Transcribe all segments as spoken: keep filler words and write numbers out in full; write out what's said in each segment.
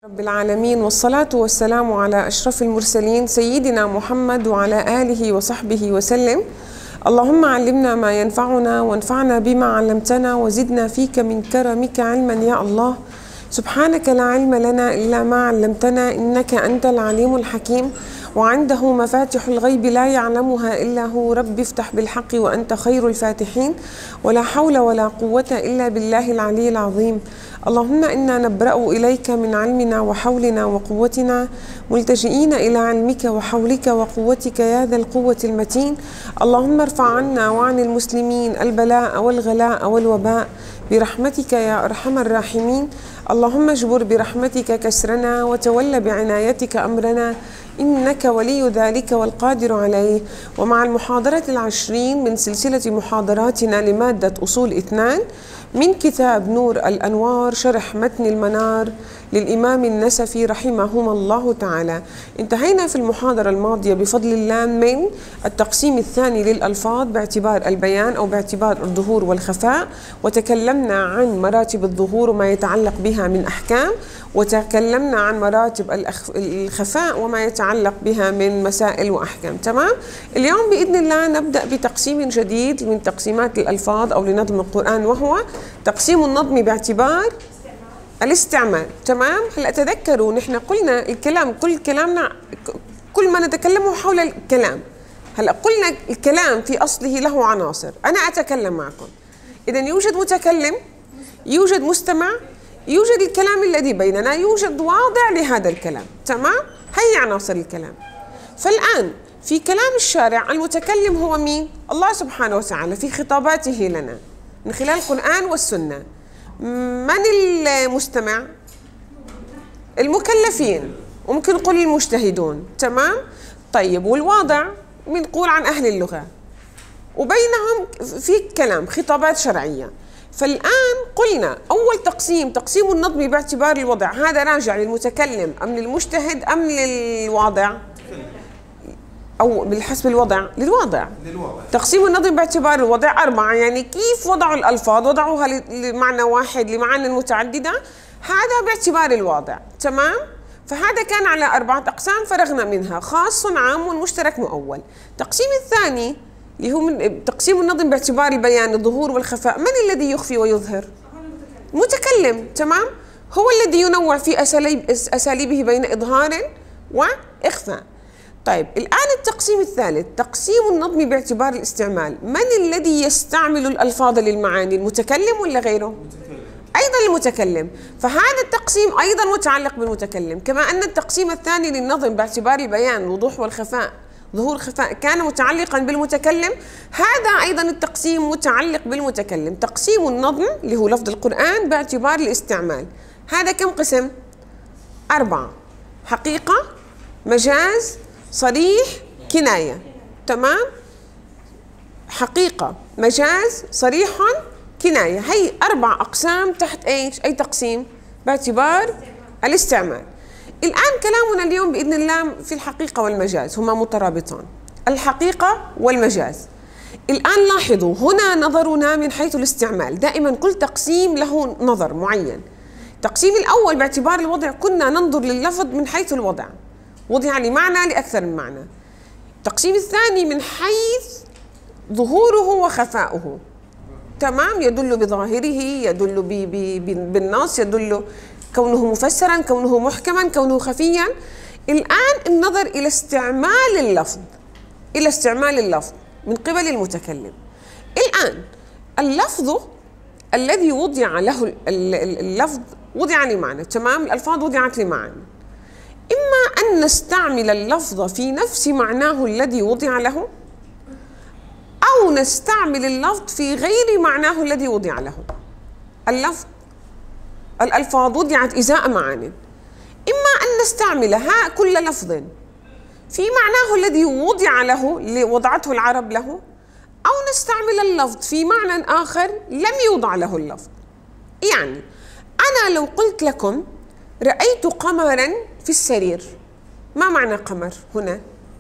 رب العالمين، والصلاة والسلام على أشرف المرسلين سيدنا محمد وعلى آله وصحبه وسلم. اللهم علمنا ما ينفعنا وانفعنا بما علمتنا وزدنا فيك من كرمك علما يا الله. سبحانك لا علم لنا إلا ما علمتنا إنك أنت العليم الحكيم، وعنده مفاتح الغيب لا يعلمها إلا هو. رب افتح بالحق وأنت خير الفاتحين، ولا حول ولا قوة إلا بالله العلي العظيم. اللهم إنا نبرأ إليك من علمنا وحولنا وقوتنا، ملتجئين إلى علمك وحولك وقوتك يا ذا القوة المتين. اللهم ارفع عنا وعن المسلمين البلاء والغلاء والوباء برحمتك يا أرحم الراحمين. اللهم اجبر برحمتك كسرنا وتول بعنايتك أمرنا، إنك ولي ذلك والقادر عليه. ومع المحاضرة العشرين من سلسلة محاضراتنا لمادة أصول اثنان من كتاب نور الأنوار شرح متن المنار للإمام النسفي رحمهما الله تعالى. انتهينا في المحاضرة الماضية بفضل الله من التقسيم الثاني للألفاظ باعتبار البيان أو باعتبار الظهور والخفاء، وتكلمنا عن مراتب الظهور وما يتعلق بها من أحكام، وتكلمنا عن مراتب الخفاء وما يتعلق بها من مسائل وأحكام. تمام؟ اليوم بإذن الله نبدأ بتقسيم جديد من تقسيمات الألفاظ أو لنظم القرآن، وهو تقسيم النظم باعتبار الاستعمال. تمام؟ هلا تذكروا نحن قلنا الكلام، كل كلامنا كل ما نتكلمه حول الكلام. هلا قلنا الكلام في أصله له عناصر، أنا أتكلم معكم، إذا يوجد متكلم، يوجد مستمع، يوجد الكلام الذي بيننا، يوجد واضع لهذا الكلام. تمام؟ هي عناصر الكلام. فالآن في كلام الشارع المتكلم هو مين؟ الله سبحانه وتعالى في خطاباته لنا من خلال القرآن والسنة. من المستمع؟ المكلفين، وممكن نقول المجتهدون. تمام؟ طيب، والواضع بنقول عن أهل اللغة، وبينهم في كلام خطابات شرعية. فالآن قلنا أول تقسيم تقسيم النظم باعتبار الوضع، هذا راجع للمتكلم أم للمجتهد أم للواضع؟ أو بالحسب الوضع للواضع. للواضع. تقسيم النظم باعتبار الوضع أربعة، يعني كيف وضعوا الألفاظ، وضعوها لمعنى واحد لمعاني متعددة، هذا باعتبار الواضع. تمام؟ فهذا كان على أربعة أقسام فرغنا منها، خاص عام مشترك مؤول. التقسيم الثاني اللي هو من تقسيم النظم باعتبار البيان الظهور والخفاء، من الذي يخفي ويظهر؟ المتكلم. تمام؟ هو الذي ينوع في أساليب أساليبه بين إظهار وإخفاء. طيب، الآن التقسيم الثالث تقسيم النظم باعتبار الاستعمال، من الذي يستعمل الألفاظ للمعاني؟ المتكلم ولا غيره؟ المتكلم. أيضا المتكلم. فهذا التقسيم أيضا متعلق بالمتكلم، كما أن التقسيم الثاني للنظم باعتبار البيان الوضوح والخفاء ظهور خفاء كان متعلقا بالمتكلم، هذا أيضا التقسيم متعلق بالمتكلم. تقسيم النظم اللي هو لفظ القرآن باعتبار الاستعمال، هذا كم قسم؟ أربعة: حقيقة، مجاز، صريح، كناية. تمام؟ حقيقة، مجاز، صريح، كناية، هي أربع أقسام تحت أيش؟ أي تقسيم؟ باعتبار الاستعمال. الآن كلامنا اليوم بإذن الله في الحقيقة والمجاز، هما مترابطان، الحقيقة والمجاز. الآن لاحظوا هنا نظرنا من حيث الاستعمال، دائما كل تقسيم له نظر معين. التقسيم الأول باعتبار الوضع كنا ننظر لللفظ من حيث الوضع، وضع لمعنى لأكثر من معنى. التقسيم الثاني من حيث ظهوره وخفاؤه. تمام؟ يدل بظاهره، يدل بالنص، يدل كونه مفسرا، كونه محكما، كونه خفيا. الآن النظر إلى استعمال اللفظ، إلى استعمال اللفظ من قبل المتكلم. الآن اللفظ الذي وضع له اللفظ وضع لمعنى. تمام؟ الألفاظ وضعت لمعنى، إما أن نستعمل اللفظ في نفس معناه الذي وضع له، أو نستعمل اللفظ في غير معناه الذي وضع له. اللفظ الألفاظ وضعت إزاء معان، إما أن نستعملها كل لفظ في معناه الذي وضع له، اللي وضعته العرب له، أو نستعمل اللفظ في معنى آخر لم يوضع له اللفظ. يعني أنا لو قلت لكم رأيت قمرا في السرير، ما معنى قمر هنا؟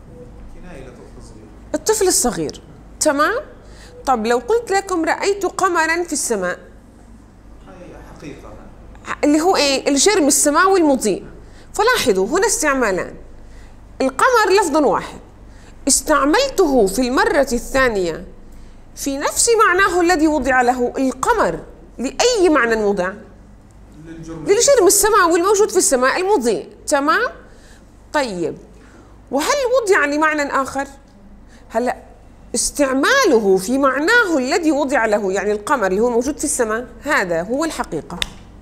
الطفل الصغير. تمام؟ طب لو قلت لكم رأيت قمرا في السماء، حقيقة اللي هو ايه؟ الجرم السماوي المضيء. فلاحظوا هنا استعمالان. القمر لفظ واحد، استعملته في المرة الثانية في نفس معناه الذي وضع له. القمر لأي معنى وضع؟ للجرم السماء والموجود في السماء المضيء، تمام؟ طيب، وهل وضع لمعنى آخر؟ هلا استعماله في معناه الذي وضع له، يعني القمر اللي هو موجود في السماء، هذا هو الحقيقة.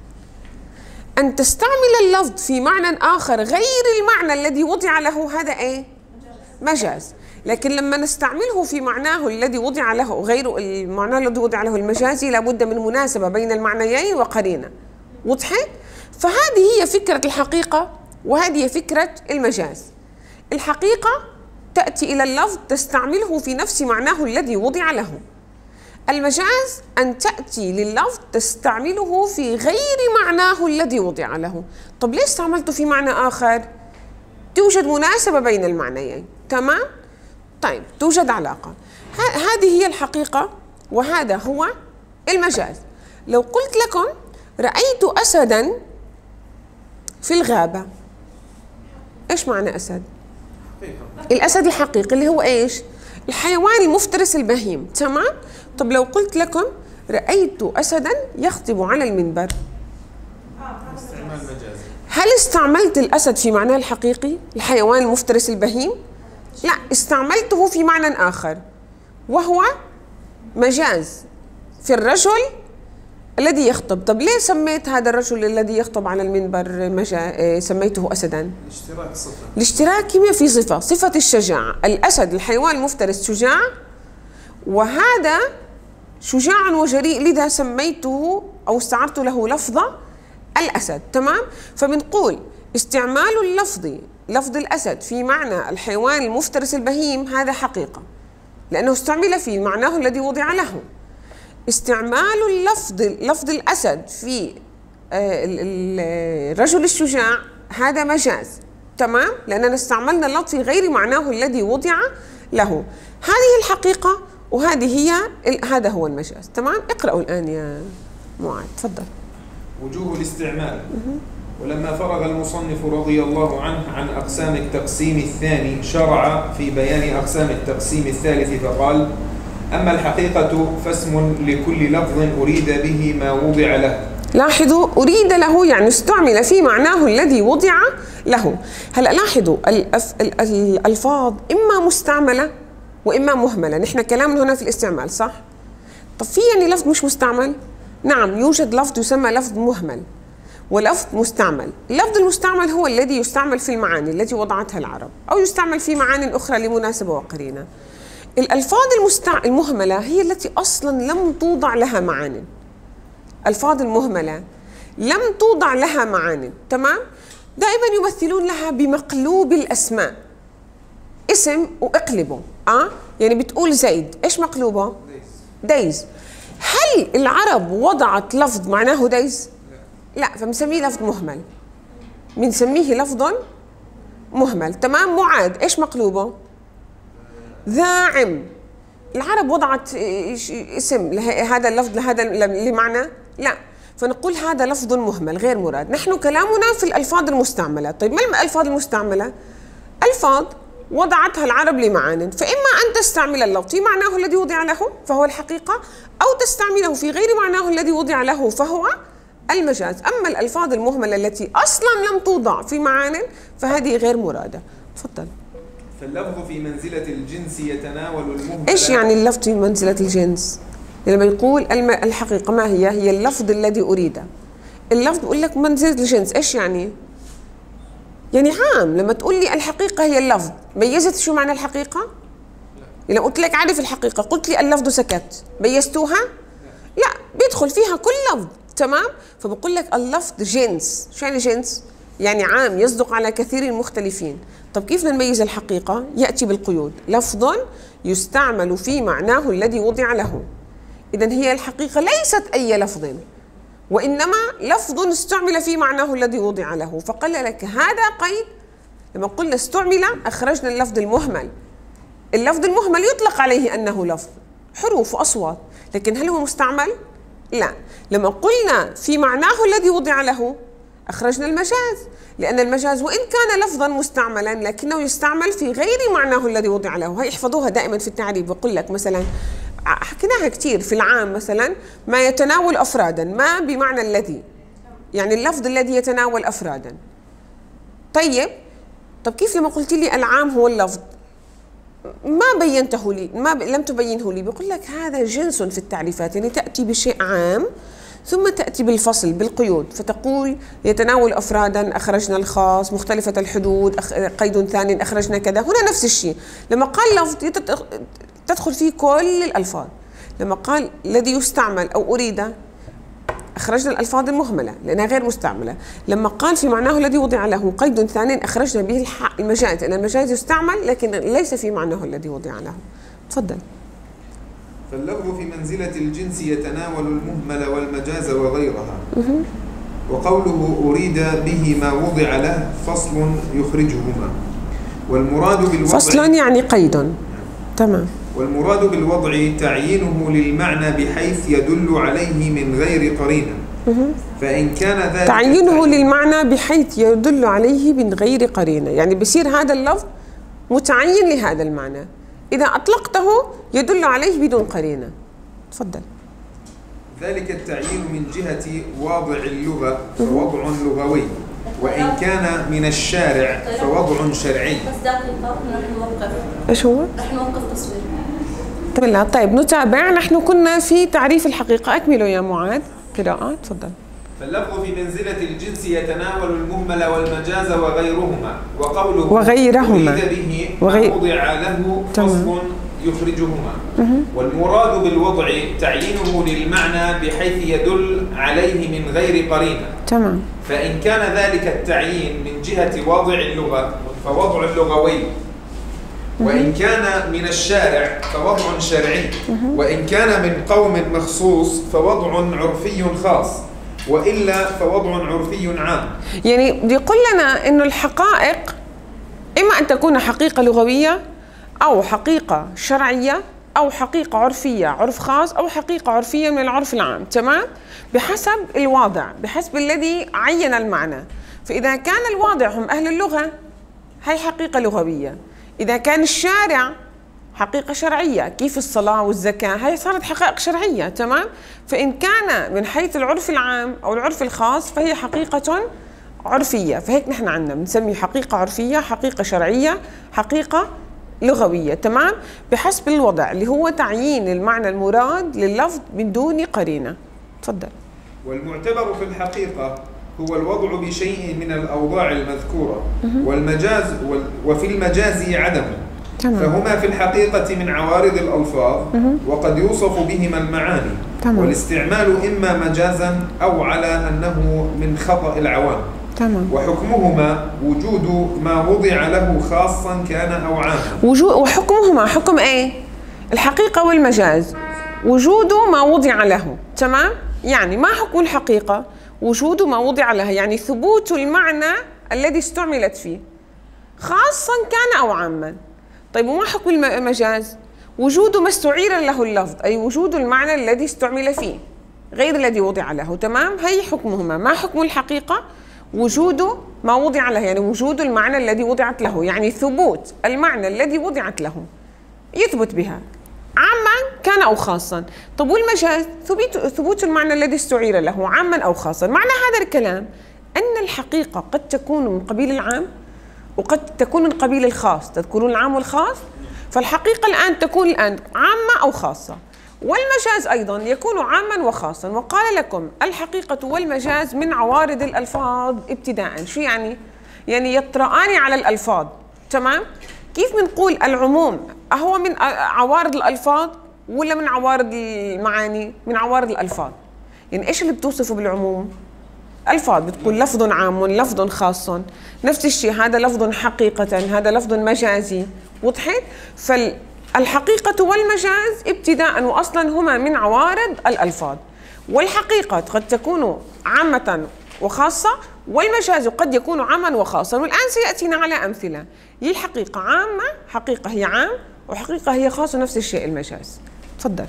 أن تستعمل اللفظ في معنى آخر غير المعنى الذي وضع له، هذا إيه؟ مجاز. لكن لما نستعمله في معناه الذي وضع له غير المعنى الذي وضع له المجازي، لابد من مناسبة بين المعنيين وقرينة. وضحت؟ فهذه هي فكرة الحقيقة وهذه هي فكرة المجاز. الحقيقة تأتي إلى اللفظ تستعمله في نفس معناه الذي وضع له. المجاز أن تأتي لللفظ تستعمله في غير معناه الذي وضع له. طب ليش استعملته في معنى آخر؟ توجد مناسبة بين المعنيين، تمام؟ طيب، توجد علاقة. هذه هي الحقيقة وهذا هو المجاز. لو قلت لكم رأيت أسداً في الغابة، إيش معنى أسد؟ الأسد الحقيقي اللي هو إيش؟ الحيوان المفترس البهيم، تمام؟ طب لو قلت لكم رأيت أسداً يخطب على المنبر، استعمال مجازي. هل استعملت الأسد في معناه الحقيقي الحيوان المفترس البهيم؟ لا، استعملته في معنى آخر وهو مجاز في الرجل الذي يخطب. طب ليه سميت هذا الرجل الذي يخطب على المنبر مجا... سميته أسداً؟ الاشتراك صفة. الاشتراك في صفة، صفة الشجاعة. الأسد الحيوان المفترس شجاع، وهذا شجاع وجريء، لذا سميته أو استعرت له لفظة الأسد، تمام؟ فبنقول استعمال اللفظ لفظ الأسد في معنى الحيوان المفترس البهيم هذا حقيقة، لأنه استعمل في معناه الذي وضع له. استعمال اللفظ لفظ الأسد في الرجل الشجاع هذا مجاز، تمام؟ لأننا استعملنا اللفظ في غير معناه الذي وضع له. هذه الحقيقة وهذه هي هذا هو المجاز، تمام؟ اقرأوا الآن يا معاذ، تفضل. وجوه الاستعمال. ولما فرغ المصنف رضي الله عنه عن أقسام التقسيم الثاني شرع في بيان أقسام التقسيم الثالث فقال: أما الحقيقة فاسم لكل لفظ أريد به ما وضع له. لاحظوا، أريد له يعني استعمل في معناه الذي وضع له. هلأ لاحظوا الألفاظ إما مستعملة وإما مهملة. نحن كلامنا هنا في الاستعمال، صح؟ طب في يعني لفظ مش مستعمل؟ نعم، يوجد لفظ يسمى لفظ مهمل ولفظ مستعمل. اللفظ المستعمل هو الذي يستعمل في المعاني التي وضعتها العرب أو يستعمل في معاني أخرى لمناسبة وقرينة. الألفاظ المستع... المهملة هي التي أصلا لم توضع لها معان. الألفاظ المهملة لم توضع لها معان، تمام؟ دائما يمثلون لها بمقلوب الأسماء، اسم وأقلبه. أه؟ يعني بتقول زيد، إيش مقلوبه؟ ديز. هل العرب وضعت لفظ معناه ديز؟ لا، فبنسميه لفظ مهمل، بنسميه لفظ مهمل، تمام؟ معاذ، إيش مقلوبه؟ ذاعم. العرب وضعت اسم لهذا اللفظ لهذا لمعنى؟ لا، فنقول هذا لفظ مهمل غير مراد. نحن كلامنا في الألفاظ المستعملة. طيب ما الألفاظ المستعملة؟ ألفاظ وضعتها العرب لمعان، فإما أن تستعمل اللفظ في معناه الذي وضع له فهو الحقيقة، أو تستعمله في غير معناه الذي وضع له فهو المجاز. أما الألفاظ المهملة التي أصلا لم توضع في معان فهذه غير مرادة. تفضل. فاللفظ في منزلة الجنس يتناول المهمل. إيش يعني اللفظ في منزلة الجنس؟ لما يقول الحقيقة ما هي؟ هي اللفظ الذي أريده. اللفظ بقول لك منزلة الجنس، إيش يعني؟ يعني عام. لما تقول لي الحقيقة هي اللفظ، ميزت شو معنى الحقيقة؟ لا. لما قلت لك عارف الحقيقة، قلت لي اللفظ سكت، ميزتوها؟ لا. لا، بيدخل فيها كل لفظ، تمام؟ فبقول لك اللفظ جنس. شو يعني جنس؟ يعني عام يصدق على كثير مختلفين. طب كيف نميز الحقيقة؟ يأتي بالقيود. لفظ يستعمل في معناه الذي وضع له. إذن هي الحقيقة ليست أي لفظ، وإنما لفظ استعمل في معناه الذي وضع له. فقال لك هذا قيد. لما قلنا استعمل أخرجنا اللفظ المهمل. اللفظ المهمل يطلق عليه أنه لفظ، حروف وأصوات، لكن هل هو مستعمل؟ لا. لما قلنا في معناه الذي وضع له أخرجنا المجاز، لأن المجاز وإن كان لفظا مستعملا لكنه يستعمل في غير معناه الذي وضع له. هي احفظوها دائما في التعريف. بقول لك مثلا حكيناها كثير في العام، مثلا ما يتناول أفرادا، ما بمعنى الذي، يعني اللفظ الذي يتناول أفرادا. طيب طب كيف لما قلت لي العام هو اللفظ ما بينته لي، ما ب... لم تبينه لي، بقول لك هذا جنس في التعريفات، يعني تأتي بشيء عام ثم تأتي بالفصل بالقيود، فتقول يتناول أفرادا أخرجنا الخاص، مختلفة الحدود أخ... قيد ثاني أخرجنا كذا. هنا نفس الشيء، لما قال لفظ تدخل فيه كل الألفاظ. لما قال الذي يستعمل أو أريد أخرجنا الألفاظ المهملة لأنها غير مستعملة. لما قال في معناه الذي وضع له قيد ثاني أخرجنا به المجاز، لأن المجاز يستعمل لكن ليس في معناه الذي وضع له. تفضل. فاللفظ في منزلة الجنس يتناول المهمل والمجاز وغيرها. وقوله أريد به ما وضع له فصل يخرجهما، والمراد بالوضع فصل يعني قيد. تمام. والمراد بالوضع تعيينه للمعنى بحيث يدل عليه من غير قرينة. فإن كان ذلك تعيينه للمعنى بحيث يدل عليه من غير قرينة، يعني بصير هذا اللفظ متعين لهذا المعنى، إذا أطلقته يدل عليه بدون قرينة. تفضل. ذلك التعيين من جهة واضع اللغة فوضع لغوي، وإن كان من الشارع فوضع شرعي. بس دقيقة نحن نوقف. إيش هو؟ نحن نوقف تصوير. طيب طيب نتابع. نحن كنا في تعريف الحقيقة. أكملوا يا معاذ قراءة. تفضل. فاللفظ في منزلة الجنس يتناول المهمل والمجاز وغيرهما، وقوله وغيرهما أريد به وغي... ما وضع له فصل يخرجهما. والمراد بالوضع تعيينه للمعنى بحيث يدل عليه من غير قرينة. تمام. فإن كان ذلك التعيين من جهة واضع اللغة فوضع لغوي، وإن كان من الشارع فوضع شرعي، وإن كان من قوم مخصوص فوضع عرفي خاص، وإلا فوضع عرفي عام. يعني يقول لنا إنه الحقائق إما أن تكون حقيقة لغوية أو حقيقة شرعية أو حقيقة عرفية عرف خاص أو حقيقة عرفية من العرف العام. تمام؟ بحسب الواضع، بحسب الذي عين المعنى. فإذا كان الواضع هم أهل اللغة هي حقيقة لغوية، إذا كان الشارع حقيقة شرعية كيف الصلاة والزكاة هي صارت حقائق شرعية. تمام؟ فإن كان من حيث العرف العام أو العرف الخاص فهي حقيقة عرفية. فهيك نحن عندنا بنسمي حقيقة عرفية، حقيقة شرعية، حقيقة لغوية. تمام؟ بحسب الوضع اللي هو تعيين المعنى المراد لللفظ من دون قرينة. تفضل. والمعتبر في الحقيقة هو الوضع بشيء من الأوضاع المذكورة، والمجاز وفي المجاز عدم. تمام. فهما في الحقيقة من عوارض الألفاظ وقد يوصف بهما المعاني. تمام. والاستعمال إما مجازا أو على أنه من خطأ العوام. تمام. وحكمهما وجود ما وضع له خاصا كان أو عاما. وجود وحكمهما حكم إيه؟ الحقيقة والمجاز وجود ما وضع له. تمام؟ يعني ما حكم الحقيقة؟ وجود ما وضع لها، يعني ثبوت المعنى الذي استعملت فيه خاصا كان أو عاما. طيب وما حكم المجاز؟ وجود ما استعير له اللفظ، أي وجود المعنى الذي استعمل فيه غير الذي وضع له. تمام؟ هي حكمهما. ما حكم الحقيقة؟ وجود ما وضع له، يعني وجود المعنى الذي وضعت له، يعني ثبوت المعنى الذي وضعت له يثبت بها عاما كان أو خاصا. طب والمجاز ثبوت ثبوت المعنى الذي استعير له عاما أو خاصا. معنى هذا الكلام أن الحقيقة قد تكون من قبيل العام وقد تكون من قبيل الخاص. تذكرون العام والخاص؟ فالحقيقة الآن تكون الآن عامة أو خاصة، والمجاز أيضا يكون عاما وخاصا. وقال لكم الحقيقة والمجاز من عوارض الألفاظ ابتداء. شو يعني؟ يعني يطرآن على الألفاظ. تمام؟ كيف بنقول العموم أهو من عوارض الألفاظ ولا من عوارض المعاني؟ من عوارض الألفاظ. يعني إيش اللي بتوصفه بالعموم؟ ألفاظ. بتقول لفظ عام لفظ خاص، نفس الشيء هذا لفظ حقيقة هذا لفظ مجازي. وضحت؟ فالحقيقة والمجاز ابتداء وأصلا هما من عوارض الألفاظ. والحقيقة قد تكون عامة وخاصة، والمجاز قد يكون عاما وخاصا. والآن سيأتينا على أمثلة. هي الحقيقة عامة، حقيقة هي عام، وحقيقة هي خاصة، نفس الشيء المجاز. تفضل.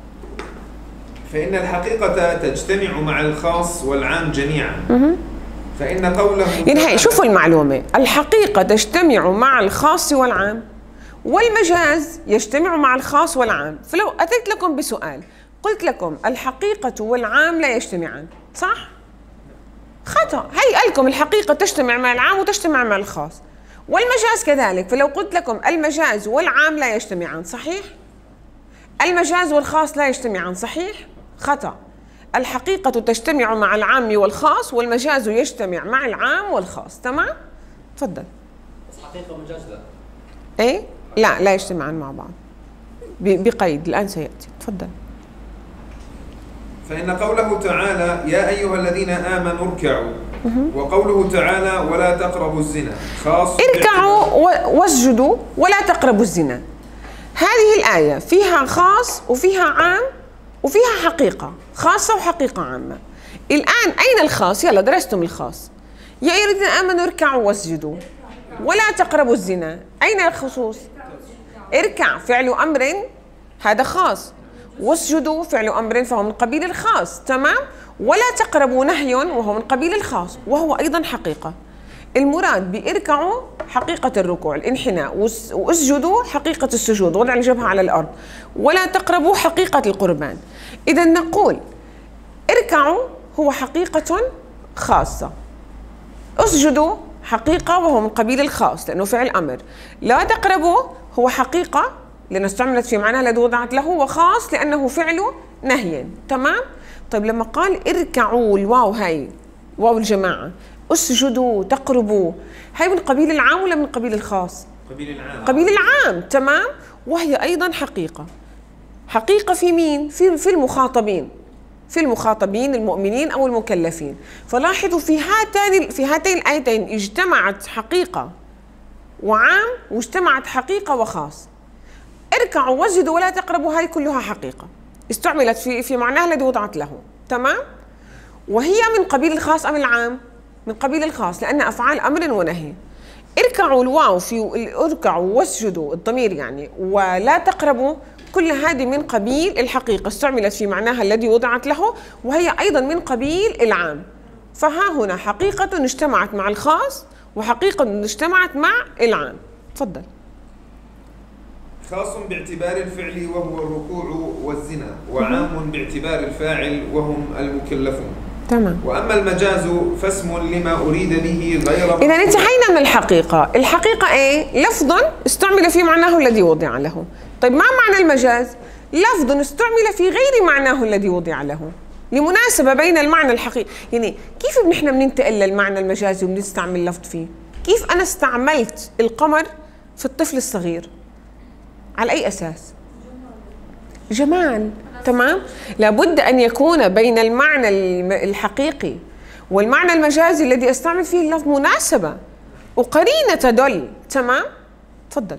فإن الحقيقة تجتمع مع الخاص والعام جميعا. فإن قوله يعني هي شوفوا المعلومة، الحقيقة تجتمع مع الخاص والعام، والمجاز يجتمع مع الخاص والعام. فلو أتيت لكم بسؤال قلت لكم الحقيقة والعام لا يجتمعان، صح؟ خطأ. هي قال لكم الحقيقة تجتمع مع العام وتجتمع مع الخاص، والمجاز كذلك. فلو قلت لكم المجاز والعام لا يجتمعان، صحيح؟ المجاز والخاص لا يجتمعان، صحيح؟ خطأ. الحقيقة تجتمع مع العام والخاص، والمجاز يجتمع مع العام والخاص. تمام؟ تفضل. بس حقيقة ومجاز لا. ايه؟ لا لا يجتمعان مع بعض بقيد، الآن سيأتي. تفضل. فإن قوله تعالى يا أيها الذين آمنوا اركعوا، وقوله تعالى ولا تقربوا الزنا خاص اركعوا واسجدوا ولا تقربوا الزنا. هذه الآية فيها خاص وفيها عام وفيها حقيقة خاصة وحقيقة عامة. الآن أين الخاص؟ يلا درستم الخاص. يا أيها الذين آمنوا اركعوا واسجدوا ولا تقربوا الزنا. أين الخصوص؟ اركع فعل أمر هذا خاص، واسجدوا فعل أمر فهو من قبيل الخاص. تمام؟ ولا تقربوا نهي وهو من قبيل الخاص وهو أيضا حقيقة. المراد باركعوا حقيقة الركوع الانحناء، واسجدوا حقيقة السجود وضع الجبهة على الأرض، ولا تقربوا حقيقة القربان. إذا نقول اركعوا هو حقيقة خاصة، اسجدوا حقيقة وهو من قبيل الخاص لأنه فعل أمر، لا تقربوا هو حقيقة لأنه استعملت في معناها الذي وضعت له، وخاص لأنه فعل نهي. تمام؟ طيب لما قال اركعوا الواو هاي واو الجماعة، اسجدوا تقربوا، هاي من قبيل العام ولا من قبيل الخاص؟ قبيل العام. قبيل العام. تمام؟ وهي أيضا حقيقة. حقيقة في مين؟ في في المخاطبين، في المخاطبين المؤمنين أو المكلفين. فلاحظوا في هاتين في هاتين الآيتين اجتمعت حقيقة وعام واجتمعت حقيقة وخاص. اركعوا واسجدوا ولا تقربوا هاي كلها حقيقة استعملت في في معناها الذي وضعت له. تمام؟ وهي من قبيل الخاص أم العام؟ من قبيل الخاص لأن أفعال أمر ونهي. اركعوا الواو في اركعوا واسجدوا الضمير يعني، ولا تقربوا كل هذه من قبيل الحقيقة استعملت في معناها الذي وضعت له، وهي أيضا من قبيل العام. فها هنا حقيقة اجتمعت مع الخاص وحقيقة اجتمعت مع العام. تفضل. خاص باعتبار الفعل وهو الركوع والزنا، وعام باعتبار الفاعل وهم المكلفون. تمام. وأما المجاز فاسم لما أريد به غير. إذا انتهينا من الحقيقة. الحقيقة إيه؟ لفظا استعمل في معناه الذي وضع له. طيب ما معنى المجاز؟ لفظ استعمل في غير معناه الذي وضع له لمناسبة بين المعنى الحقيقي. يعني كيف نحن بننتقل للمعنى المجازي وبنستعمل لفظ فيه؟ كيف أنا استعملت القمر في الطفل الصغير؟ على أي أساس؟ جمال. تمام؟ لابد أن يكون بين المعنى الحقيقي والمعنى المجازي الذي أستعمل فيه اللفظ مناسبة وقرينة تدل. تمام؟ تفضل.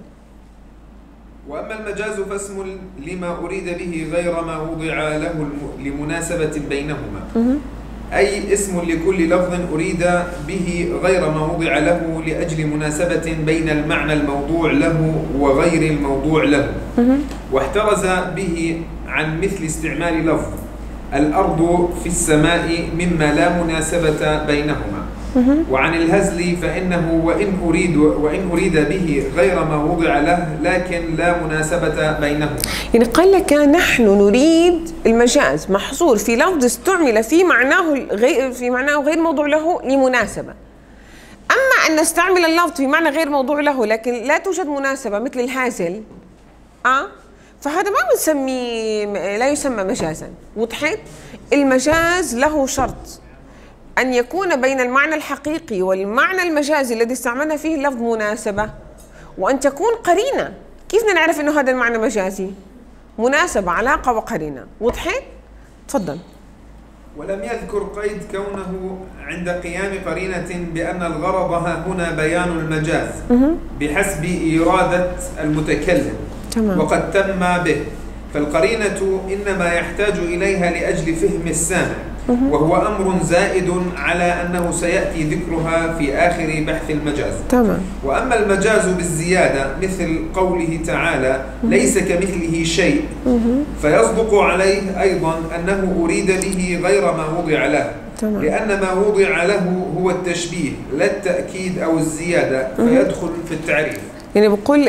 وأما المجاز فاسم لما أريد به غير ما وضع له لمناسبة بينهما، أي اسم لكل لفظ أريد به غير ما وضع له لأجل مناسبة بين المعنى الموضوع له وغير الموضوع له. واحترز به عن مثل استعمال لفظ الأرض في السماء مما لا مناسبة بينهما. وعن الهزل فإنه وإن أريد وإن أريد به غير ما وضع له لكن لا مناسبة بينهما. يعني قال لك نحن نريد المجاز محصور في لفظ استعمل في معناه غير في معناه غير موضوع له لمناسبة. أما أن نستعمل اللفظ في معنى غير موضوع له لكن لا توجد مناسبة مثل الهازل أه فهذا ما بنسميه، لا يسمى مجازا. وضحت؟ المجاز له شرط أن يكون بين المعنى الحقيقي والمعنى المجازي الذي استعملنا فيه اللفظ مناسبة، وأن تكون قرينة. كيف بدنا نعرف إنه هذا المعنى مجازي؟ مناسبة، علاقة وقرينة. وضحت؟ تفضل. ولم يذكر قيد كونه عند قيام قرينة بأن الغرض ها هنا بيان المجاز بحسب إرادة المتكلم. تمام. وقد تم به، فالقرينة إنما يحتاج إليها لأجل فهم السامع، وهو أمر زائد على أنه سيأتي ذكرها في آخر بحث المجاز. تمام. وأما المجاز بالزيادة مثل قوله تعالى ليس كمثله شيء، فيصدق عليه أيضا أنه أريد به غير ما وضع له، تمام. لأن ما وضع له هو التشبيه لا التأكيد أو الزيادة، فيدخل في التعريف. يعني بقول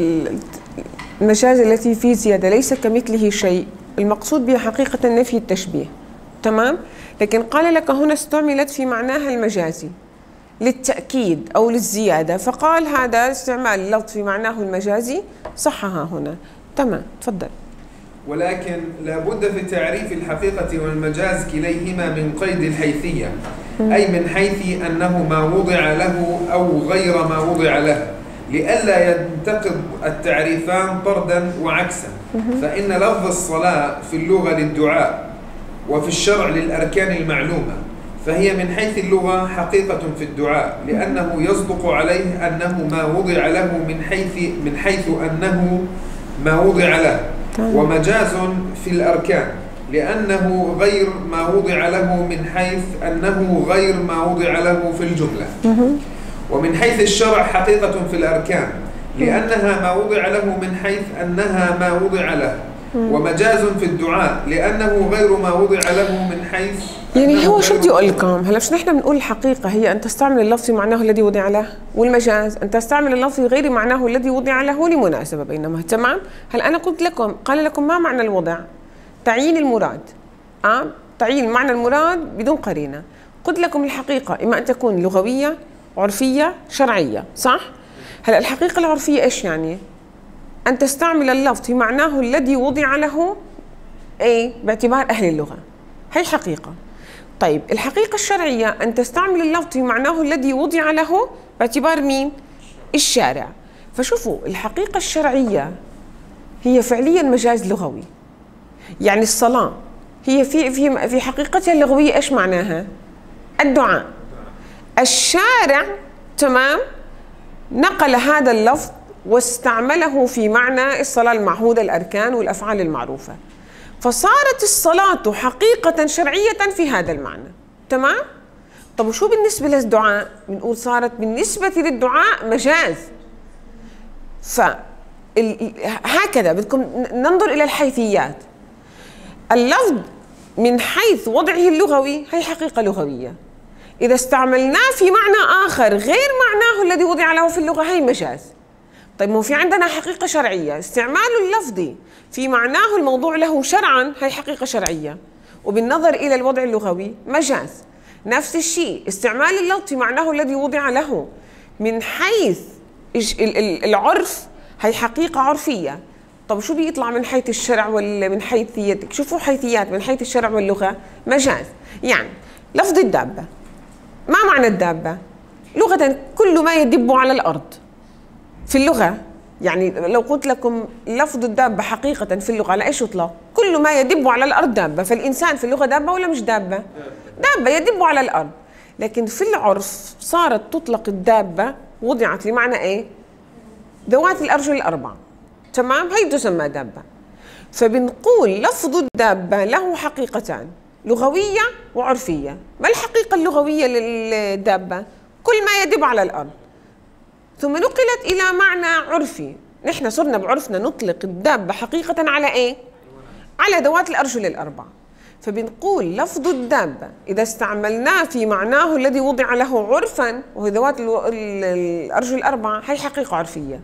المجاز التي فيه زيادة ليس كمثله شيء، المقصود بها حقيقة نفي التشبيه، تمام؟ لكن قال لك هنا استعملت في معناها المجازي للتأكيد أو للزيادة، فقال هذا استعمال اللفظ في معناه المجازي صحها هنا، تمام، تفضل. ولكن لا بد في تعريف الحقيقة والمجاز كليهما من قيد الحيثية، أي من حيث أنه ما وضع له أو غير ما وضع له، لئلا ينتقض التعريفان طردا وعكسا. فإن لفظ الصلاة في اللغة للدعاء وفي الشرع للأركان المعلومة، فهي من حيث اللغة حقيقة في الدعاء، لأنه يصدق عليه أنه ما وضع له من حيث من حيث أنه ما وضع له، ومجاز في الأركان لأنه غير ما وضع له من حيث أنه غير ما وضع له في الجملة. ومن حيث الشرع حقيقة في الأركان لأنها ما وضع له من حيث أنها ما وضع له، ومجاز في الدعاء لأنه غير ما وضع له من حيث يعني هو شو بدي أقول لكم هلا، مش نحن بنقول الحقيقة هي أن تستعمل اللفظ في معناه الذي وضع له، والمجاز أن تستعمل اللفظ في غير معناه الذي وضع له لمناسبة بينما، تمام؟ هلا أنا قلت لكم قال لكم ما معنى الوضع؟ تعيين المراد، آه تعيين معنى المراد بدون قرينة. قلت لكم الحقيقة إما أن تكون لغوية عرفية شرعية، صح؟ هلا الحقيقة العرفية إيش يعني؟ أن تستعمل اللفظ في معناه الذي وضع له إيه باعتبار أهل اللغة، هي حقيقة. طيب الحقيقة الشرعية أن تستعمل اللفظ في معناه الذي وضع له باعتبار مين؟ الشارع. فشوفوا الحقيقة الشرعية هي فعليا مجاز لغوي، يعني الصلاة هي في في في حقيقتها اللغوية إيش معناها؟ الدعاء. الشارع تمام نقل هذا اللفظ واستعمله في معنى الصلاة المعهودة، الأركان والأفعال المعروفة، فصارت الصلاة حقيقة شرعية في هذا المعنى، تمام؟ طب وشو بالنسبة للدعاء؟ بنقول صارت بالنسبة للدعاء مجاز. ف هكذا بدكم ننظر إلى الحيثيات. اللفظ من حيث وضعه اللغوي هي حقيقة لغوية، إذا استعملناه في معنى آخر غير معناه الذي وضع له في اللغة هي مجاز. طيب مو في عندنا حقيقة شرعية، استعمال اللفظ في معناه الموضوع له شرعا هي حقيقة شرعية، وبالنظر إلى الوضع اللغوي مجاز. نفس الشيء استعمال اللفظ في معناه الذي وضع له من حيث العرف هي حقيقة عرفية. طب شو بيطلع من حيث الشرع ولا من حيثيتك؟ شوفوا حيثيات من حيث الشرع واللغة مجاز. يعني لفظ الدابة، ما معنى الدابة؟ لغة كل ما يدب على الأرض في اللغة. يعني لو قلت لكم لفظ الدابة حقيقة في اللغة على إيش يطلق؟ كل ما يدب على الأرض دابة، فالإنسان في اللغة دابة ولا مش دابة؟ دابة يدب على الأرض. لكن في العرف صارت تطلق الدابة وضعت لمعنى إيه؟ ذوات الأرجل الأربعة، تمام؟ هي تسمى دابة. فبنقول لفظ الدابة له حقيقتان لغوية وعرفية. ما الحقيقة اللغوية للدابة؟ كل ما يدب على الأرض، ثم نقلت إلى معنى عرفي. نحن صرنا بعرفنا نطلق الدابة حقيقة على إيه؟ على ذوات الأرجل الأربعة. فبنقول لفظ الدابة إذا استعملناه في معناه الذي وضع له عرفا وهو ذوات الأرجل الأربعة هي حقيقة عرفية.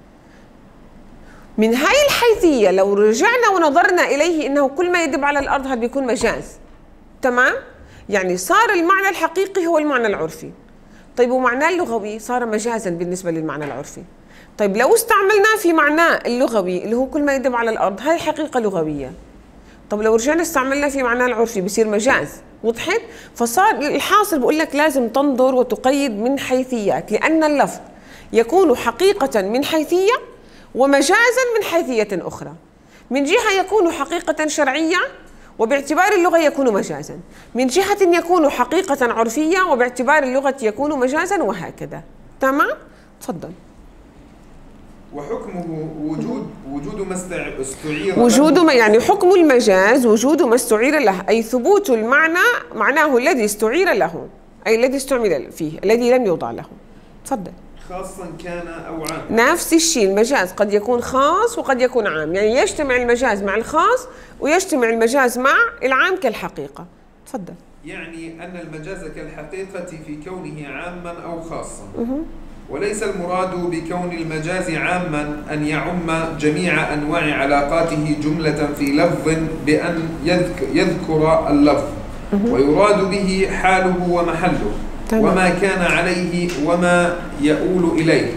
من هاي الحيثية لو رجعنا ونظرنا إليه إنه كل ما يدب على الأرض هذا بيكون مجاز، تمام؟ يعني صار المعنى الحقيقي هو المعنى العرفي. طيب ومعناه اللغوي صار مجازا بالنسبة للمعنى العرفي. طيب لو استعملناه في معناه اللغوي اللي هو كل ما يدب على الأرض هاي حقيقة لغوية. طب لو رجعنا استعملنا في معناه العرفي بصير مجاز، وضحت؟ فصار الحاصل بقول لك لازم تنظر وتقيد من حيثيات، لأن اللفظ يكون حقيقة من حيثية ومجازا من حيثية أخرى. من جهة يكون حقيقة شرعية وباعتبار اللغة يكون مجازا، من جهة يكون حقيقة عرفية وباعتبار اللغة يكون مجازا، وهكذا، تمام؟ تفضل. وحكمه وجود وجود ما استع- استعير وجود له. ما يعني حكم المجاز وجود ما استعير له، أي ثبوت المعنى معناه الذي استعير له، أي الذي استعمل فيه، الذي لم يوضع له. تفضل. خاصا كان أو عام. نفس الشيء، المجاز قد يكون خاص وقد يكون عام، يعني يجتمع المجاز مع الخاص ويجتمع المجاز مع العام كالحقيقة. تفضل. يعني أن المجاز كالحقيقة في كونه عاما أو خاصا، وليس المراد بكون المجاز عاما أن يعم جميع أنواع علاقاته جملة في لفظ بأن يذك- يذكر اللفظ، ويراد به حاله ومحله تمام. وما كان عليه وما يؤول إليه،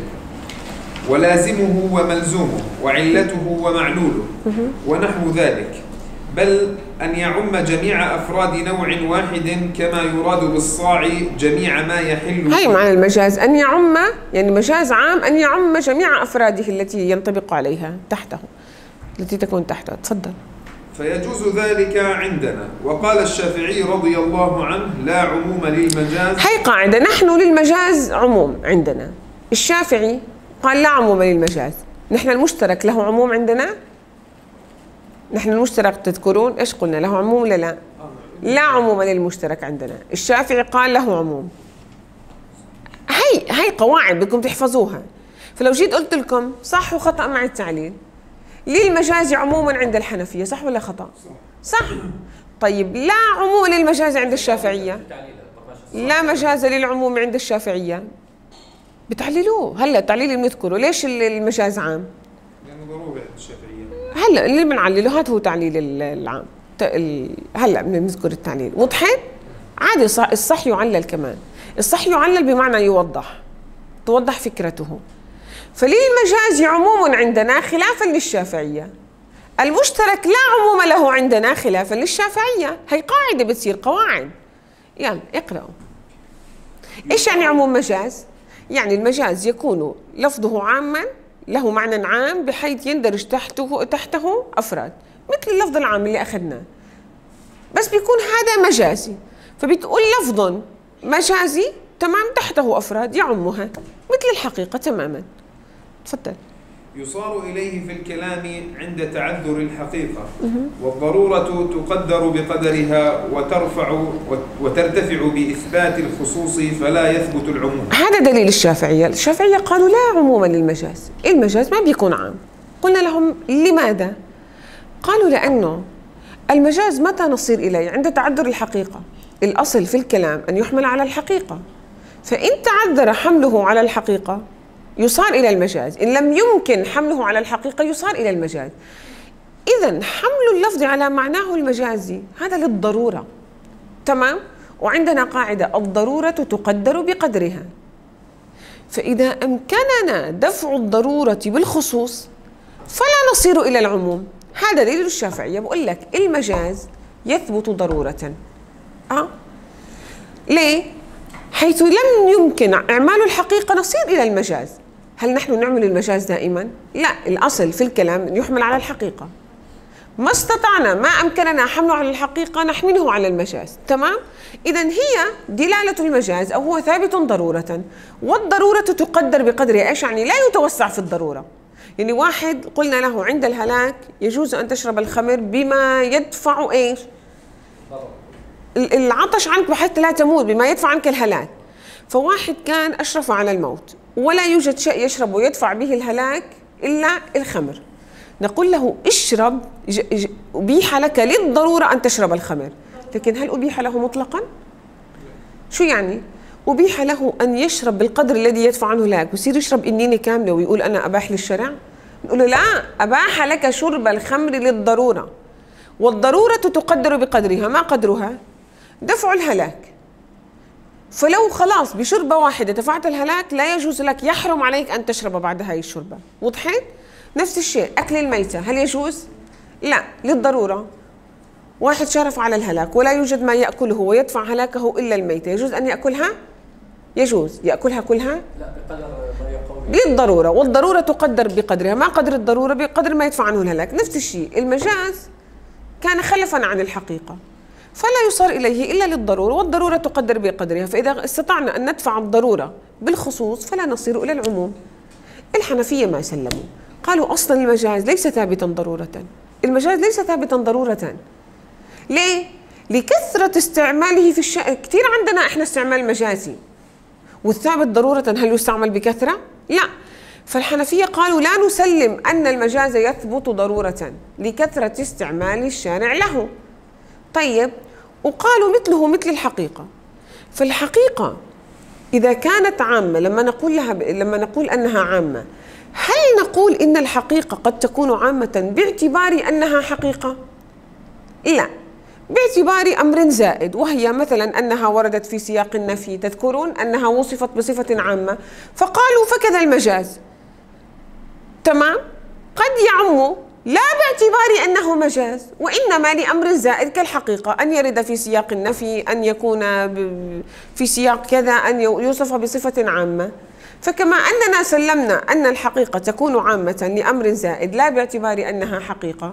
ولازمه وملزومه، وعلته ومعلوله، ونحو ذلك، بل أن يعم جميع أفراد نوع واحد كما يراد بالصاع جميع ما يحل هاي معنى المجاز، أن يعم، يعني مجاز عام أن يعم جميع أفراده التي ينطبق عليها تحته، التي تكون تحته. تفضل. فيجوز ذلك عندنا. وقال الشافعي رضي الله عنه: لا عموم للمجاز. هاي قاعدة، نحن للمجاز عموم عندنا. الشافعي قال لا عموم للمجاز. نحن المشترك له عموم عندنا؟ نحن المشترك تذكرون ايش قلنا؟ له عموم ولا لا؟ لا عموم للمشترك عندنا. الشافعي قال له عموم. هي هي قواعد بدكم تحفظوها. فلو جيت قلت لكم صح وخطأ مع التعليل، للمجاز عموما عند الحنفية، صح ولا خطأ؟ صح. طيب لا عموم للمجاز عند الشافعية، لا مجاز للعموم عند الشافعية. بتعللوه هلا، التعليل اللي بنذكره ليش المجاز عام؟ لأنه ضروري عند الشافعية. هلا اللي بنعلله هذا هو تعليل ال- العام. ت- ال- هلا بنذكر التعليل. وضحت؟ عادي، صح، الصح يعلل كمان. الصح يعلل بمعنى يوضح، توضح فكرته. فللمجاز عموم عندنا خلافا للشافعية. المشترك لا عموم له عندنا خلافا للشافعية. هي قاعدة بتصير قواعد. يلا اقرأوا. ايش يعني عموم مجاز؟ يعني المجاز يكون لفظه عاما له معنى عام بحيث يندرج تحته تحته أفراد، مثل اللفظ العام اللي أخذناه، بس بيكون هذا مجازي. فبتقول لفظ مجازي تمام تحته أفراد يعمها مثل الحقيقة تماما. تفضل. يصار إليه في الكلام عند تعذر الحقيقة، والضرورة تقدر بقدرها وترفع وترتفع بإثبات الخصوص فلا يثبت العموم. هذا دليل الشافعية. الشافعية قالوا لا عموم للمجاز، المجاز ما بيكون عام. قلنا لهم لماذا؟ قالوا لأنه المجاز متى نصير إليه؟ عند تعذر الحقيقة. الأصل في الكلام أن يحمل على الحقيقة، فإن تعذر حمله على الحقيقة يصار إلى المجاز، إن لم يمكن حمله على الحقيقة يصار إلى المجاز. إذن حمل اللفظ على معناه المجازي هذا للضرورة، تمام؟ وعندنا قاعدة: الضرورة تقدر بقدرها. فإذا أمكننا دفع الضرورة بالخصوص فلا نصير إلى العموم. هذا دليل الشافعية، بقول لك المجاز يثبت ضرورة. أه؟ ليه؟ حيث لم يمكن إعمال الحقيقة نصير إلى المجاز. هل نحن نعمل المجاز دائما؟ لا، الأصل في الكلام أن يحمل على الحقيقة. ما استطعنا، ما أمكننا حمله على الحقيقة نحمله على المجاز، تمام؟ إذن هي دلالة المجاز أو هو ثابت ضرورة، والضرورة تقدر بقدرها. إيش يعني؟ لا يتوسع في الضرورة. يعني واحد قلنا له عند الهلاك يجوز أن تشرب الخمر بما يدفع إيش؟ العطش عنك بحيث لا تموت، بما يدفع عنك الهلاك. فواحد كان أشرف على الموت ولا يوجد شيء يشرب ويدفع به الهلاك إلا الخمر، نقول له اشرب، أبيح لك للضرورة أن تشرب الخمر. لكن هل أبيح له مطلقا؟ شو يعني؟ أبيح له أن يشرب بالقدر الذي يدفع عنه الهلاك، ويصير يشرب إنينة كاملة ويقول أنا أباح للشرع؟ نقول له لا، أباح لك شرب الخمر للضرورة، والضرورة تقدر بقدرها. ما قدرها؟ دفع الهلاك. فلو خلاص بشربة واحدة دفعت الهلاك لا يجوز لك، يحرم عليك أن تشرب بعد هاي الشربة. وضحت؟ نفس الشيء أكل الميتة، هل يجوز؟ لا، للضرورة. واحد شرف على الهلاك ولا يوجد ما يأكله ويدفع هلاكه إلا الميتة، يجوز أن يأكلها؟ يجوز. يأكلها كلها؟ لا، بقدر ما يقول. للضرورة، والضرورة تقدر بقدرها. ما قدر الضرورة؟ بقدر ما يدفع عنه الهلاك. نفس الشيء المجاز كان خلفا عن الحقيقة، فلا يصار إليه إلا للضرورة، والضرورة تقدر بقدرها. فإذا استطعنا أن ندفع الضرورة بالخصوص فلا نصير إلى العموم. الحنفية ما سلموا، قالوا أصلا المجاز ليس ثابتا ضرورة، المجاز ليس ثابتا ضرورة. ليه؟ لكثرة استعماله في الشأن. كثير عندنا إحنا استعمال مجازي، والثابت ضرورة هل يستعمل بكثرة؟ لا. فالحنفية قالوا لا نسلم أن المجاز يثبت ضرورة لكثرة استعمال الشارع له. طيب، وقالوا مثله مثل الحقيقة. فالحقيقة إذا كانت عامة، لما نقول لها لما نقول أنها عامة، هل نقول إن الحقيقة قد تكون عامة باعتبار أنها حقيقة؟ لا، باعتبار أمر زائد، وهي مثلا أنها وردت في سياق النفي. تذكرون أنها وصفت بصفة عامة فقالوا فكذا المجاز. تمام؟ قد يعم لا باعتبار أنه مجاز، وإنما لأمر زائد كالحقيقة، أن يرد في سياق النفي، أن يكون في سياق كذا، أن يوصف بصفة عامة. فكما أننا سلمنا أن الحقيقة تكون عامة لأمر زائد لا باعتبار أنها حقيقة،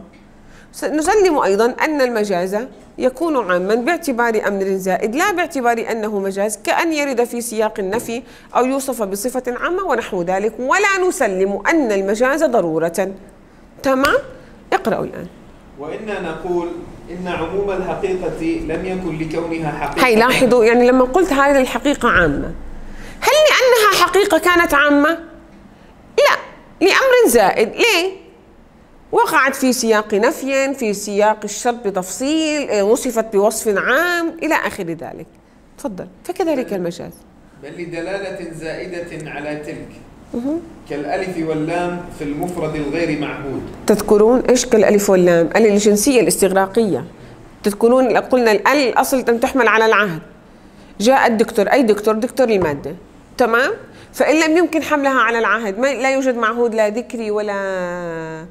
نسلم أيضا أن المجاز يكون عاما باعتبار أمر زائد لا باعتبار أنه مجاز، كأن يرد في سياق النفي أو يوصف بصفة عامة ونحو ذلك، ولا نسلم أن المجاز ضرورة. تمام؟ اقرأوا الآن. وإنا نقول إن عموم الحقيقة لم يكن لكونها حقيقة. هاي لاحظوا، يعني لما قلت هذه الحقيقة عامة، هل لأنها حقيقة كانت عامة؟ لا، لأمر زائد. ليه؟ وقعت في سياق نفي، في سياق الشرط بتفصيل، وصفت بوصف عام إلى آخر ذلك. تفضل. فكذلك المجاز. بل لدلالة زائدة على تلك كالألف واللام في المفرد الغير معهود. تذكرون إيش كالألف واللام؟ ال الجنسية الاستغراقية. تذكرون قلنا ال الأصل أن تحمل على العهد. جاء الدكتور، أي دكتور؟ دكتور المادة. تمام؟ فإن لم يمكن حملها على العهد، ما لا يوجد معهود لا ذكري ولا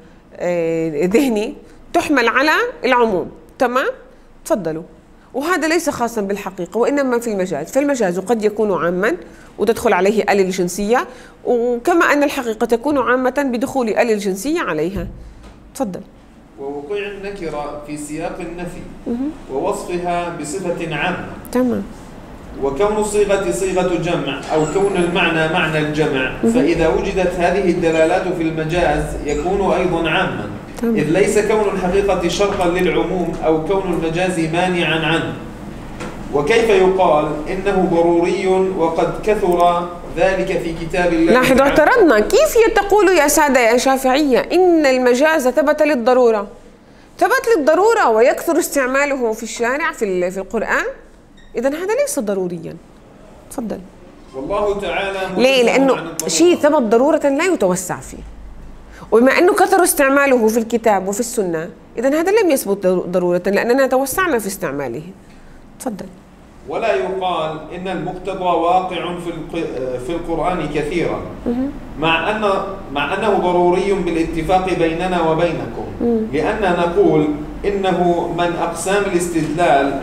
ذهني، تحمل على العموم. تمام؟ تفضلوا. وهذا ليس خاصا بالحقيقة وإنما في المجاز. فالمجاز قد يكون عاما وتدخل عليه ال الجنسية، وكما أن الحقيقة تكون عامة بدخول ال الجنسية عليها. تفضل. ووقوع النكرة في سياق النفي ووصفها بصفة عامة. تمام. وكون الصيغة صيغة جمع أو كون المعنى معنى الجمع، فإذا وجدت هذه الدلالات في المجاز يكون أيضا عاما، إذ ليس كون الحقيقة شرطا للعموم أو كون المجاز مانعا عنه. وكيف يقال إنه ضروري وقد كثر ذلك في كتاب الله؟ لاحظوا اعترضنا، كيف تقول يا سادة يا شافعية إن المجاز ثبت للضرورة؟ ثبت للضرورة ويكثر استعماله في الشارع في في القرآن؟ إذن هذا ليس ضروريا. تفضل. والله تعالى ليه؟ لأنه شيء ثبت ضرورة لا يتوسع فيه، وبما أنه كثر استعماله في الكتاب وفي السنة، إذن هذا لم يثبت ضرورة لأننا توسعنا في استعماله. تفضل. ولا يقال إن المقتضى واقع في في القرآن كثيرا، مع أن مع أنه ضروري بالاتفاق بيننا وبينكم، لأننا نقول إنه من أقسام الاستدلال